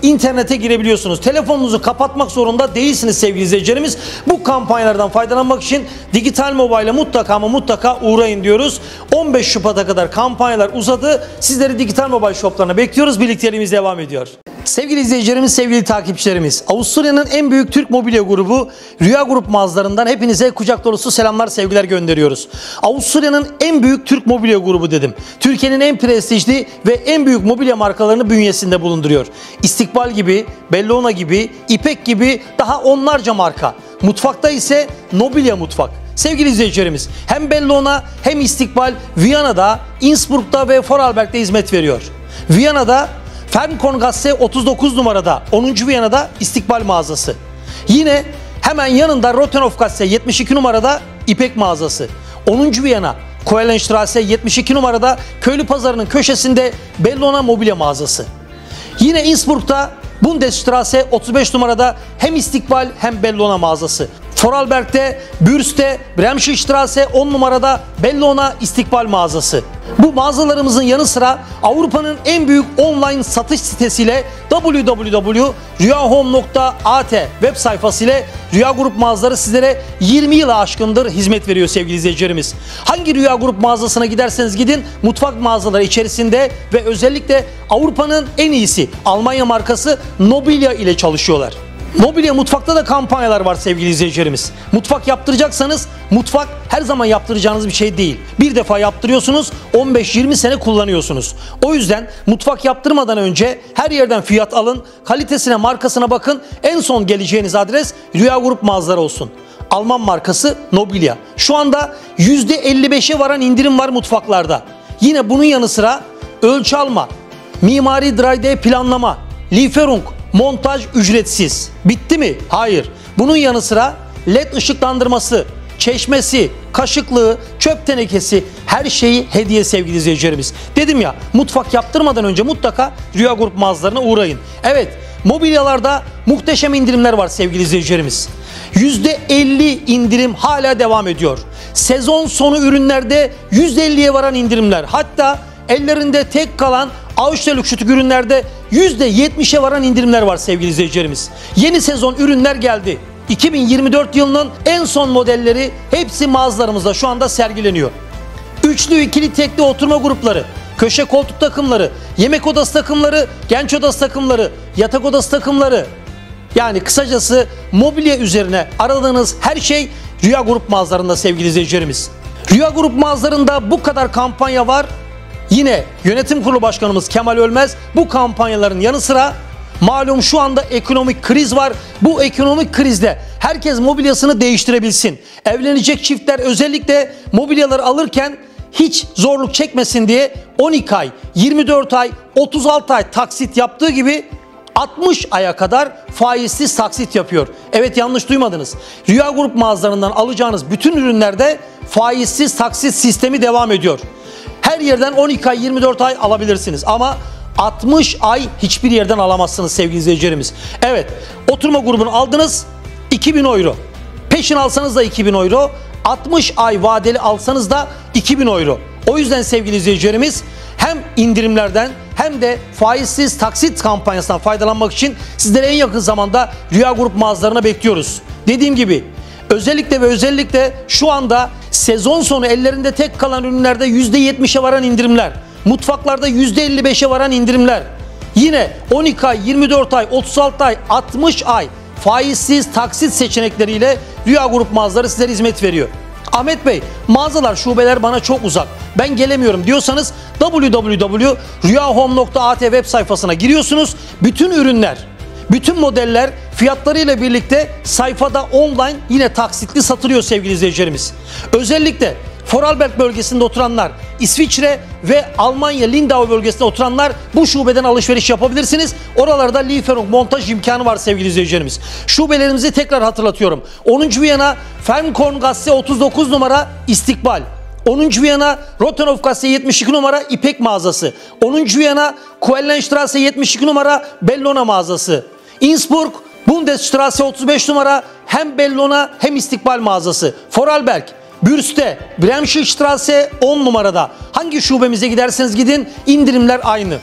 internete girebiliyorsunuz. Telefonunuzu kapatmak zorunda değilsiniz sevgili izleyicilerimiz. Bu kampanyalardan faydalanmak için Digital Mobile'a mutlaka ama mutlaka uğrayın diyoruz. on beş Şubat'a kadar kampanyalar uzadı. Sizleri Digital Mobile shoplarına bekliyoruz. Birlikteliğimiz devam ediyor. Sevgili izleyicilerimiz, sevgili takipçilerimiz, Avusturya'nın en büyük Türk mobilya grubu Rüya Grup mağazalarından hepinize kucak dolusu selamlar, sevgiler gönderiyoruz. Avusturya'nın en büyük Türk mobilya grubu dedim. Türkiye'nin en prestijli ve en büyük mobilya markalarını bünyesinde bulunduruyor. İstikbal gibi, Bellona gibi, İpek gibi daha onlarca marka. Mutfakta ise Nobilya Mutfak. Sevgili izleyicilerimiz, hem Bellona hem İstikbal Viyana'da, Innsbruck'ta ve Vorarlberg'de hizmet veriyor. Viyana'da Fernkorngasse otuz dokuz numarada, onuncu Viyana'da İstikbal mağazası. Yine hemen yanında Rothenhofgasse yetmiş iki numarada İpek mağazası. onuncu Viyana Koelenstrasse yetmiş iki numarada Köylü Pazarı'nın köşesinde Bellona mobilya mağazası. Yine Innsbruck'ta Bundesstrasse otuz beş numarada hem İstikbal hem Bellona mağazası. Vorarlberg'de, Bürst'te, Bremsstrasse on numarada Bellona İstikbal mağazası. Bu mağazalarımızın yanı sıra Avrupa'nın en büyük online satış sitesiyle w w w nokta rüyahome nokta a t web sayfası ile Rüya Grup mağazaları sizlere yirmi yılı aşkındır hizmet veriyor sevgili izleyicilerimiz. Hangi Rüya Grup mağazasına giderseniz gidin, mutfak mağazaları içerisinde ve özellikle Avrupa'nın en iyisi Almanya markası Nobilya ile çalışıyorlar. Mobilya mutfakta da kampanyalar var sevgili izleyicilerimiz. Mutfak yaptıracaksanız, mutfak her zaman yaptıracağınız bir şey değil. Bir defa yaptırıyorsunuz, on beş yirmi sene kullanıyorsunuz. O yüzden mutfak yaptırmadan önce her yerden fiyat alın, kalitesine, markasına bakın. En son geleceğiniz adres Rüya Grup mağazaları olsun. Alman markası Nobilya. Şu anda yüzde elli beşe varan indirim var mutfaklarda. Yine bunun yanı sıra ölçü alma, mimari dry D planlama, Lieferung, montaj ücretsiz. Bitti mi? Hayır. Bunun yanı sıra led ışıklandırması, çeşmesi, kaşıklığı, çöp tenekesi, her şeyi hediye sevgili izleyicilerimiz. Dedim ya, mutfak yaptırmadan önce mutlaka Rüya Grup mağazalarına uğrayın. Evet, mobilyalarda muhteşem indirimler var sevgili izleyicilerimiz. yüzde elli indirim hala devam ediyor. Sezon sonu ürünlerde yüzde elliye varan indirimler. Hatta ellerinde tek kalan Ausstellung Stück ürünlerde yüzde yetmişe varan indirimler var sevgili izleyicilerimiz. Yeni sezon ürünler geldi. iki bin yirmi dört yılının en son modelleri hepsi mağazalarımızda şu anda sergileniyor. Üçlü, ikili, tekli oturma grupları, köşe koltuk takımları, yemek odası takımları, genç odası takımları, yatak odası takımları. Yani kısacası mobilya üzerine aradığınız her şey Rüya Grup mağazalarında sevgili izleyicilerimiz. Rüya Grup mağazalarında bu kadar kampanya var. Yine yönetim kurulu başkanımız Kemal Ölmez bu kampanyaların yanı sıra malum şu anda ekonomik kriz var. Bu ekonomik krizde herkes mobilyasını değiştirebilsin. Evlenecek çiftler özellikle mobilyaları alırken hiç zorluk çekmesin diye on iki ay, yirmi dört ay, otuz altı ay taksit yaptığı gibi altmış aya kadar faizsiz taksit yapıyor. Evet, yanlış duymadınız. Rüya Grup mağazalarından alacağınız bütün ürünlerde faizsiz taksit sistemi devam ediyor. Her yerden on iki ay, yirmi dört ay alabilirsiniz ama altmış ay hiçbir yerden alamazsınız sevgili izleyicilerimiz. Evet, oturma grubunu aldınız, iki bin euro. Peşin alsanız da iki bin euro. altmış ay vadeli alsanız da iki bin euro. O yüzden sevgili izleyicilerimiz hem indirimlerden hem de faizsiz taksit kampanyasından faydalanmak için sizleri en yakın zamanda Rüya Grup mağazalarına bekliyoruz. Dediğim gibi özellikle ve özellikle şu anda sezon sonu ellerinde tek kalan ürünlerde yüzde yetmişe varan indirimler. Mutfaklarda yüzde elli beşe varan indirimler. Yine on iki ay, yirmi dört ay, otuz altı ay, altmış ay faizsiz taksit seçenekleriyle Rüya Grup mağazaları sizlere hizmet veriyor. Ahmet Bey, mağazalar, şubeler bana çok uzak, ben gelemiyorum diyorsanız w w w nokta rüyahome nokta a t web sayfasına giriyorsunuz. Bütün ürünler, bütün modeller fiyatlarıyla birlikte sayfada online yine taksitli satılıyor sevgili izleyicilerimiz. Özellikle Vorarlberg bölgesinde oturanlar, İsviçre ve Almanya Lindau bölgesinde oturanlar bu şubeden alışveriş yapabilirsiniz. Oralarda Lieferung montaj imkanı var sevgili izleyicilerimiz. Şubelerimizi tekrar hatırlatıyorum. onuncu Viyana Fernkorngasse otuz dokuz numara İstikbal. onuncu Viyana Rothenhofgasse yetmiş iki numara İpek mağazası. onuncu Viyana Koelenstrasse yetmiş iki numara Bellona mağazası. Innsbruck Bundesstrasse otuz beş numara hem Bellona hem İstikbal mağazası. Vorarlberg, Bürst'te, Bremsstrasse on numarada. Hangi şubemize giderseniz gidin indirimler aynı.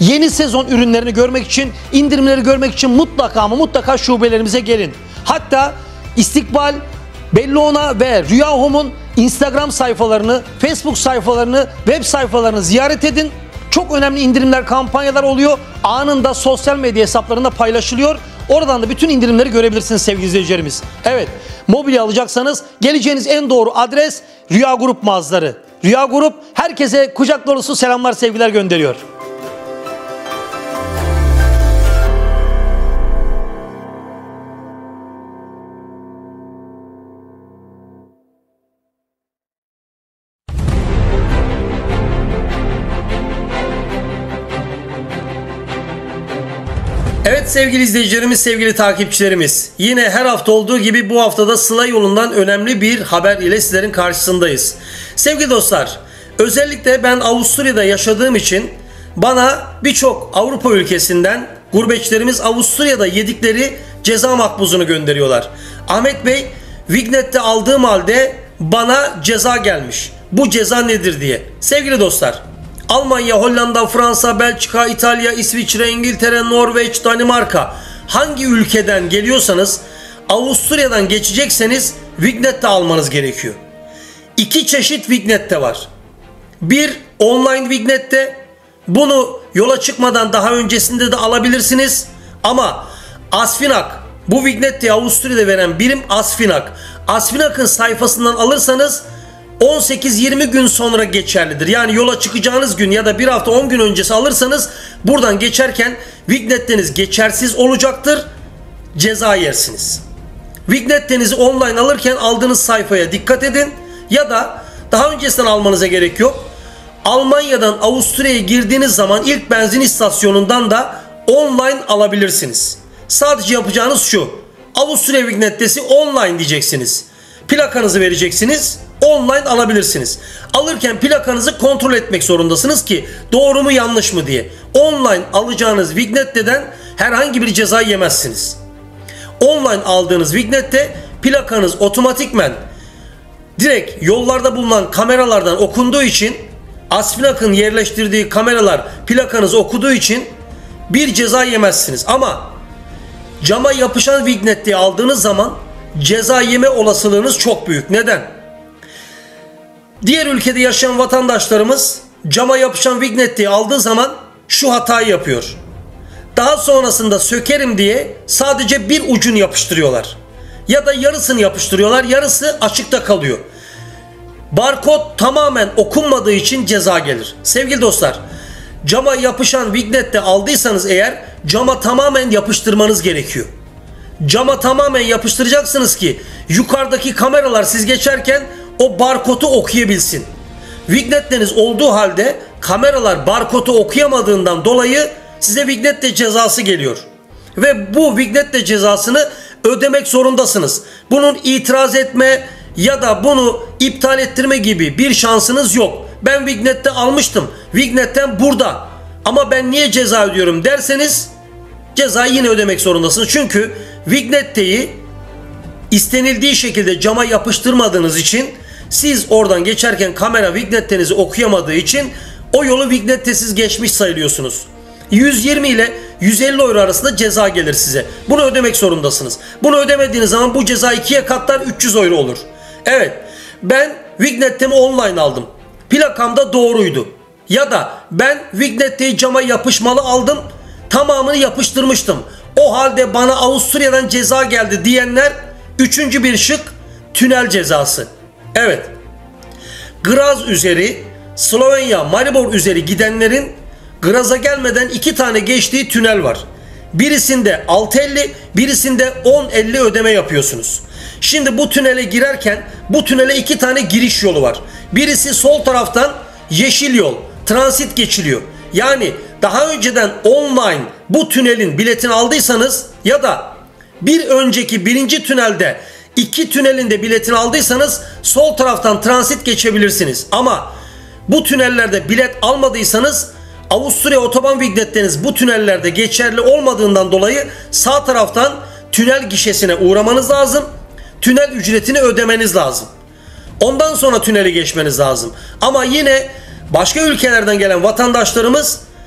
Yeni sezon ürünlerini görmek için, indirimleri görmek için mutlaka ama mutlaka şubelerimize gelin. Hatta İstikbal, Bellona ve Rüya Home'un Instagram sayfalarını, Facebook sayfalarını, web sayfalarını ziyaret edin. Çok önemli indirimler, kampanyalar oluyor. Anında sosyal medya hesaplarında paylaşılıyor. Oradan da bütün indirimleri görebilirsiniz sevgili izleyicilerimiz. Evet, mobilya alacaksanız geleceğiniz en doğru adres Rüya Grup mağazaları. Rüya Grup herkese kucak dolusu selamlar, sevgiler gönderiyor. Evet sevgili izleyicilerimiz, sevgili takipçilerimiz, yine her hafta olduğu gibi bu haftada Sıla yolundan önemli bir haber ile sizlerin karşısındayız. Sevgili dostlar, özellikle ben Avusturya'da yaşadığım için bana birçok Avrupa ülkesinden gurbetçilerimiz Avusturya'da yedikleri ceza makbuzunu gönderiyorlar. Ahmet Bey, Vignet'te aldığım halde bana ceza gelmiş. Bu ceza nedir diye. Sevgili dostlar, Almanya, Hollanda, Fransa, Belçika, İtalya, İsviçre, İngiltere, Norveç, Danimarka, hangi ülkeden geliyorsanız Avusturya'dan geçecekseniz Vignet'te almanız gerekiyor. İki çeşit Vignet'te var. Bir, online Vignet'te, bunu yola çıkmadan daha öncesinde de alabilirsiniz. Ama Asfinag, bu Vignet'te Avusturya'da veren birim Asfinag. Asfinag'ın sayfasından alırsanız on sekiz yirmi gün sonra geçerlidir. Yani yola çıkacağınız gün ya da bir hafta on gün öncesi alırsanız buradan geçerken Vignet'teniz geçersiz olacaktır. Ceza yersiniz. Vignet'tenizi online alırken aldığınız sayfaya dikkat edin. Ya da daha öncesinden almanıza gerek yok. Almanya'dan Avusturya'ya girdiğiniz zaman ilk benzin istasyonundan da online alabilirsiniz. Sadece yapacağınız şu: Avusturya Vignet'tesi online diyeceksiniz. Plakanızı vereceksiniz. Online alabilirsiniz. Alırken plakanızı kontrol etmek zorundasınız ki doğru mu yanlış mı diye. Online alacağınız Vignet'ten herhangi bir ceza yemezsiniz. Online aldığınız Vignet'te plakanız otomatikmen direkt yollarda bulunan kameralardan okunduğu için, Asfinag'ın yerleştirdiği kameralar plakanızı okuduğu için bir ceza yemezsiniz. Ama cama yapışan Vignet'te aldığınız zaman ceza yeme olasılığınız çok büyük. Neden? Diğer ülkede yaşayan vatandaşlarımız cama yapışan Vignet'te aldığı zaman şu hatayı yapıyor. Daha sonrasında sökerim diye sadece bir ucunu yapıştırıyorlar. Ya da yarısını yapıştırıyorlar, yarısı açıkta kalıyor. Barkod tamamen okunmadığı için ceza gelir. Sevgili dostlar, cama yapışan Vignet'te aldıysanız eğer cama tamamen yapıştırmanız gerekiyor. Cama tamamen yapıştıracaksınız ki yukarıdaki kameralar siz geçerken o barkodu okuyabilsin. Vignet'leriniz olduğu halde kameralar barkodu okuyamadığından dolayı size Vignet'te cezası geliyor. Ve bu Vignet'te cezasını ödemek zorundasınız. Bunun itiraz etme ya da bunu iptal ettirme gibi bir şansınız yok. Ben Vignet'te almıştım, Vignet'ten burada, ama ben niye ceza ödüyorum derseniz cezayı yine ödemek zorundasınız. Çünkü Vignet'teyi istenildiği şekilde cama yapıştırmadığınız için, siz oradan geçerken kamera Vignet'tenizi okuyamadığı için o yolu Vignet'tesiz geçmiş sayılıyorsunuz. yüz yirmi ile yüz elli euro arasında ceza gelir size. Bunu ödemek zorundasınız. Bunu ödemediğiniz zaman bu ceza ikiye katlar, üç yüz euro olur. Evet, ben Vignet'temi online aldım. Plakam da doğruydu. Ya da ben Vignet'teyi cama yapışmalı aldım. Tamamını yapıştırmıştım. O halde bana Avusturya'dan ceza geldi diyenler, üçüncü bir şık, tünel cezası. Evet, Graz üzeri, Slovenya, Maribor üzeri gidenlerin Graz'a gelmeden iki tane geçtiği tünel var. Birisinde altı elli, birisinde on elli ödeme yapıyorsunuz. Şimdi bu tünele girerken bu tünele iki tane giriş yolu var. Birisi sol taraftan yeşil yol, transit geçiliyor. Yani daha önceden online bu tünelin biletini aldıysanız ya da bir önceki birinci tünelde iki tünelin de biletini aldıysanız sol taraftan transit geçebilirsiniz. Ama bu tünellerde bilet almadıysanız Avusturya otoban Vignet'leriniz bu tünellerde geçerli olmadığından dolayı sağ taraftan tünel gişesine uğramanız lazım. Tünel ücretini ödemeniz lazım. Ondan sonra tüneli geçmeniz lazım. Ama yine başka ülkelerden gelen vatandaşlarımız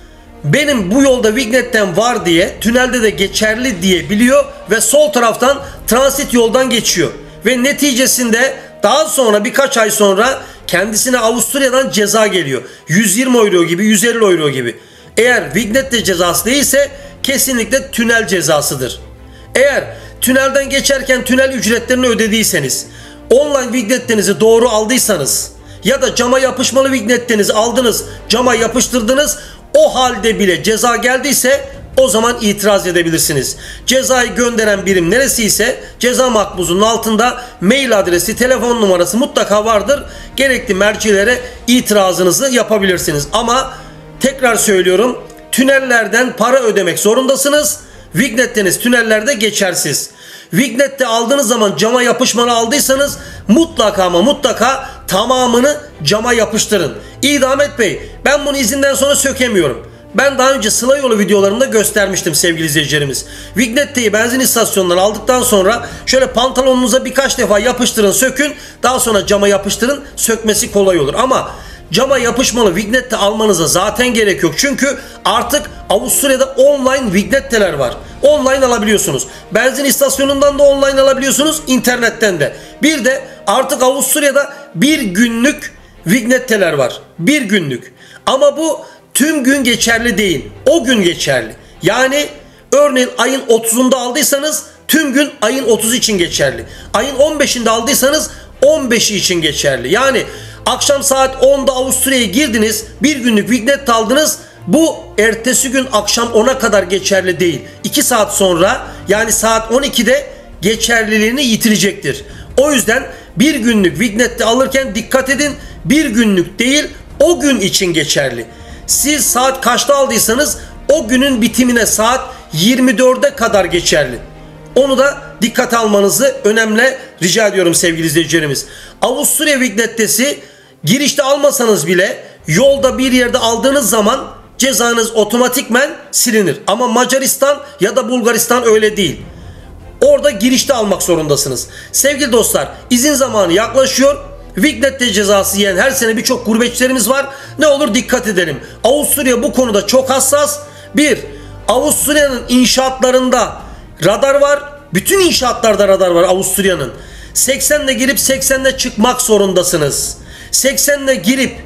benim bu yolda vignetten var diye, tünelde de geçerli diye biliyor ve sol taraftan transit yoldan geçiyor. Ve neticesinde daha sonra birkaç ay sonra kendisine Avusturya'dan ceza geliyor. yüz yirmi euro gibi, yüz elli euro gibi. Eğer vignette cezası değilse kesinlikle tünel cezasıdır. Eğer tünelden geçerken tünel ücretlerini ödediyseniz, online vignetlerinizi doğru aldıysanız ya da cama yapışmalı vignetlerinizi aldınız, cama yapıştırdınız, o halde bile ceza geldiyse o zaman itiraz edebilirsiniz. Cezayı gönderen birim neresi ise ceza makbuzunun altında mail adresi, telefon numarası mutlaka vardır. Gerekli mercilere itirazınızı yapabilirsiniz. Ama tekrar söylüyorum, tünellerden para ödemek zorundasınız. Vignetleriniz tünellerde geçersiz. Vignette aldığınız zaman cama yapışmalı aldıysanız mutlaka ama mutlaka tamamını cama yapıştırın. İyi de Ahmet Bey, ben bunu izinden sonra sökemiyorum. Ben daha önce Sıla Yolu videolarımda göstermiştim sevgili izleyicilerimiz. Vignetteyi benzin istasyonundan aldıktan sonra şöyle pantolonunuza birkaç defa yapıştırın, sökün. Daha sonra cama yapıştırın, sökmesi kolay olur. Ama cama yapışmalı vignette almanıza zaten gerek yok. Çünkü artık Avusturya'da online vignetteler var. Online alabiliyorsunuz. Benzin istasyonundan da online alabiliyorsunuz, internetten de. Bir de artık Avusturya'da bir günlük vignetteler var. Bir günlük. Ama bu tüm gün geçerli değil. O gün geçerli. Yani örneğin ayın otuzunda aldıysanız tüm gün ayın otuzu için geçerli. Ayın on beşinde aldıysanız on beşi için geçerli. Yani akşam saat onda Avusturya'ya girdiniz, bir günlük vignet aldınız. Bu ertesi gün akşam ona kadar geçerli değil. iki saat sonra, yani saat on ikide geçerliliğini yitirecektir. O yüzden bir günlük vignette alırken dikkat edin. Bir günlük değil, o gün için geçerli. Siz saat kaçta aldıysanız o günün bitimine saat yirmi dörde kadar geçerli. Onu da dikkate almanızı önemli rica ediyorum sevgili izleyicilerimiz. Avusturya vignettesi girişte almasanız bile yolda bir yerde aldığınız zaman cezanız otomatikmen silinir. Ama Macaristan ya da Bulgaristan öyle değil. Orada girişte almak zorundasınız. Sevgili dostlar, izin zamanı yaklaşıyor. Vignette cezası yiyen her sene birçok gurbetçilerimiz var. Ne olur dikkat edelim. Avusturya bu konuda çok hassas. Bir, Avusturya'nın inşaatlarında radar var. Bütün inşaatlarda radar var Avusturya'nın. seksenle girip seksenle çıkmak zorundasınız. seksenle girip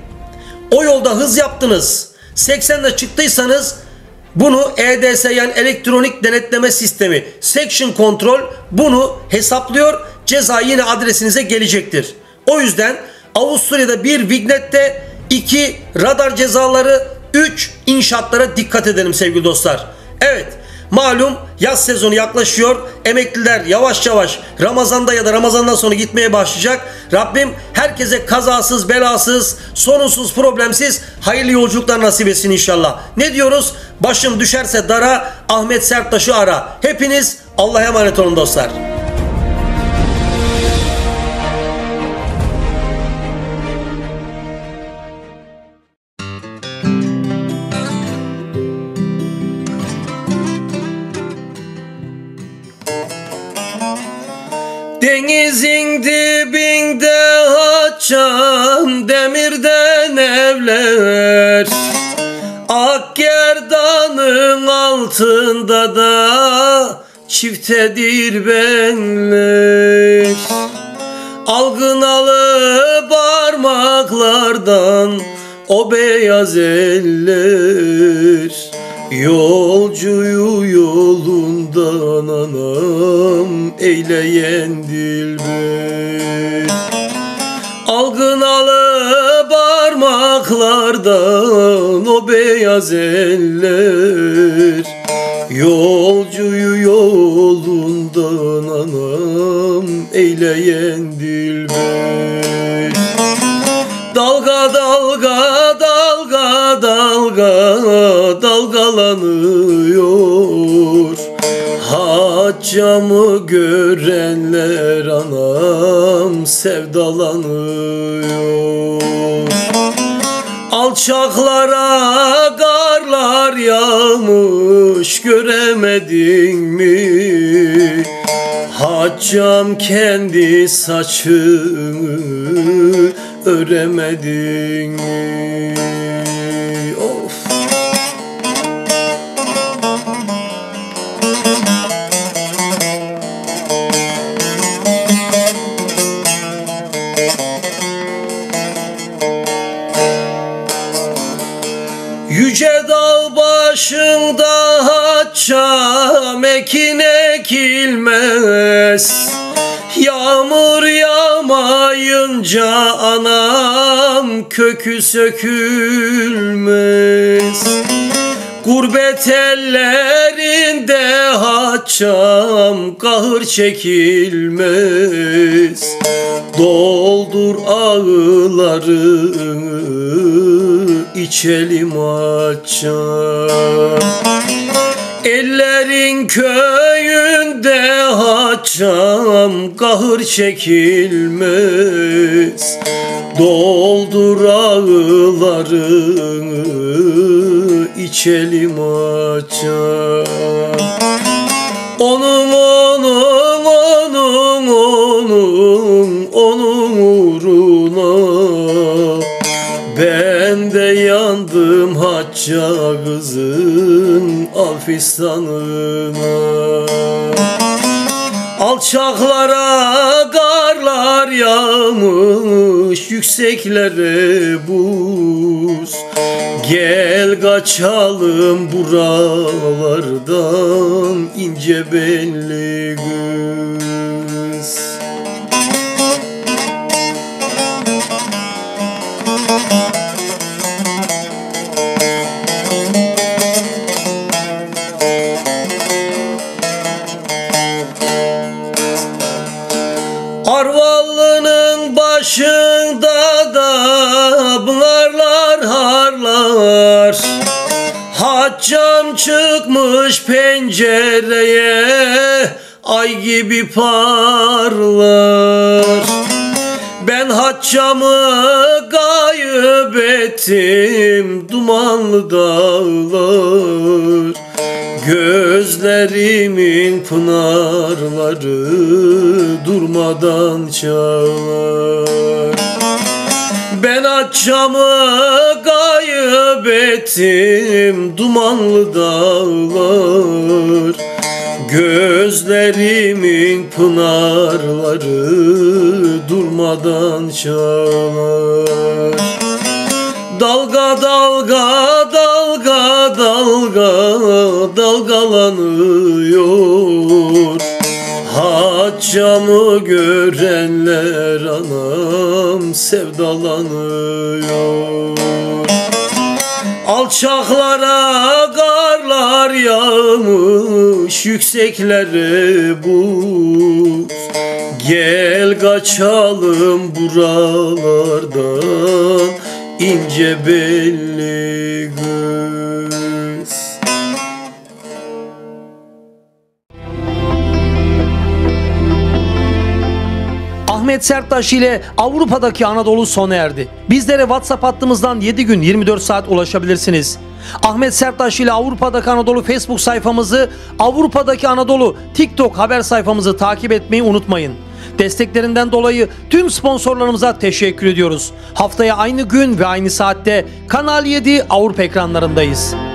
o yolda hız yaptınız, seksenle çıktıysanız bunu E D S, yani elektronik denetleme sistemi, section control bunu hesaplıyor. Ceza yine adresinize gelecektir. O yüzden Avusturya'da bir vignette, iki radar cezaları, üç inşaatlara dikkat edelim sevgili dostlar. Evet, malum yaz sezonu yaklaşıyor. Emekliler yavaş yavaş Ramazan'da ya da Ramazan'dan sonra gitmeye başlayacak. Rabbim herkese kazasız, belasız, sorunsuz, problemsiz hayırlı yolculuklar nasip etsin inşallah. Ne diyoruz? Başım düşerse dara, Ahmet Serttaş'ı ara. Hepiniz Allah'a emanet olun dostlar. Denizin dibinde açan demirden evler, ak gerdanın altında da çiftedir benler. Algınalı parmaklardan o beyaz eller, yolcuyu yolundan anam eyleyen dilber. Algınalı parmaklardan o beyaz eller, yolcuyu yolundan anam eyleyen dilber. Dalga dalga dalga dalga dalgalanıyor, haccamı görenler anam sevdalanıyor. Alçaklara karlar yağmış göremedin mi? Haccam kendi saçını öremedin mi? Of. başında haçam ekin ekilmez. Yağmur yağmayınca anam kökü sökülmez. Gurbet ellerinde haçam kahır çekilmez. Doldur ağılarını içelim haçam. Ellerin köyünde haçam kahır çekilmez. Doldur ağılarını içelim haçam. Onun onun onun onun onun uğruna ben de yandım hacca kızın alfistanına. Alçaklara karlar yağmış, yükseklere buz. Gel kaçalım buralardan ince belli kız. Arvallı'nın başında da pınarlar harlar. Haccam çıkmış pencereye, ay gibi parlar. Ben haccamı kayıp ettim dumanlı dağlar. Gözlerimin pınarları durmadan çağlar. Ben haccamı kayıp ettim dumanlı dağlar. Gözlerimin pınarları durmadan çağlar. Dalga dalga dalga dalga dalgalanıyor. Haccamı görenler anam sevdalanıyor. Alçaklara karlar yağmış, yükseklere buz. Gel kaçalım buralardan ince belli kız. Ahmet Serttaş ile Avrupa'daki Anadolu sona erdi. Bizlere WhatsApp hattımızdan yedi gün yirmi dört saat ulaşabilirsiniz. Ahmet Serttaş ile Avrupa'daki Anadolu Facebook sayfamızı, Avrupa'daki Anadolu TikTok haber sayfamızı takip etmeyi unutmayın. Desteklerinden dolayı tüm sponsorlarımıza teşekkür ediyoruz. Haftaya aynı gün ve aynı saatte Kanal yedi Avrupa ekranlarındayız.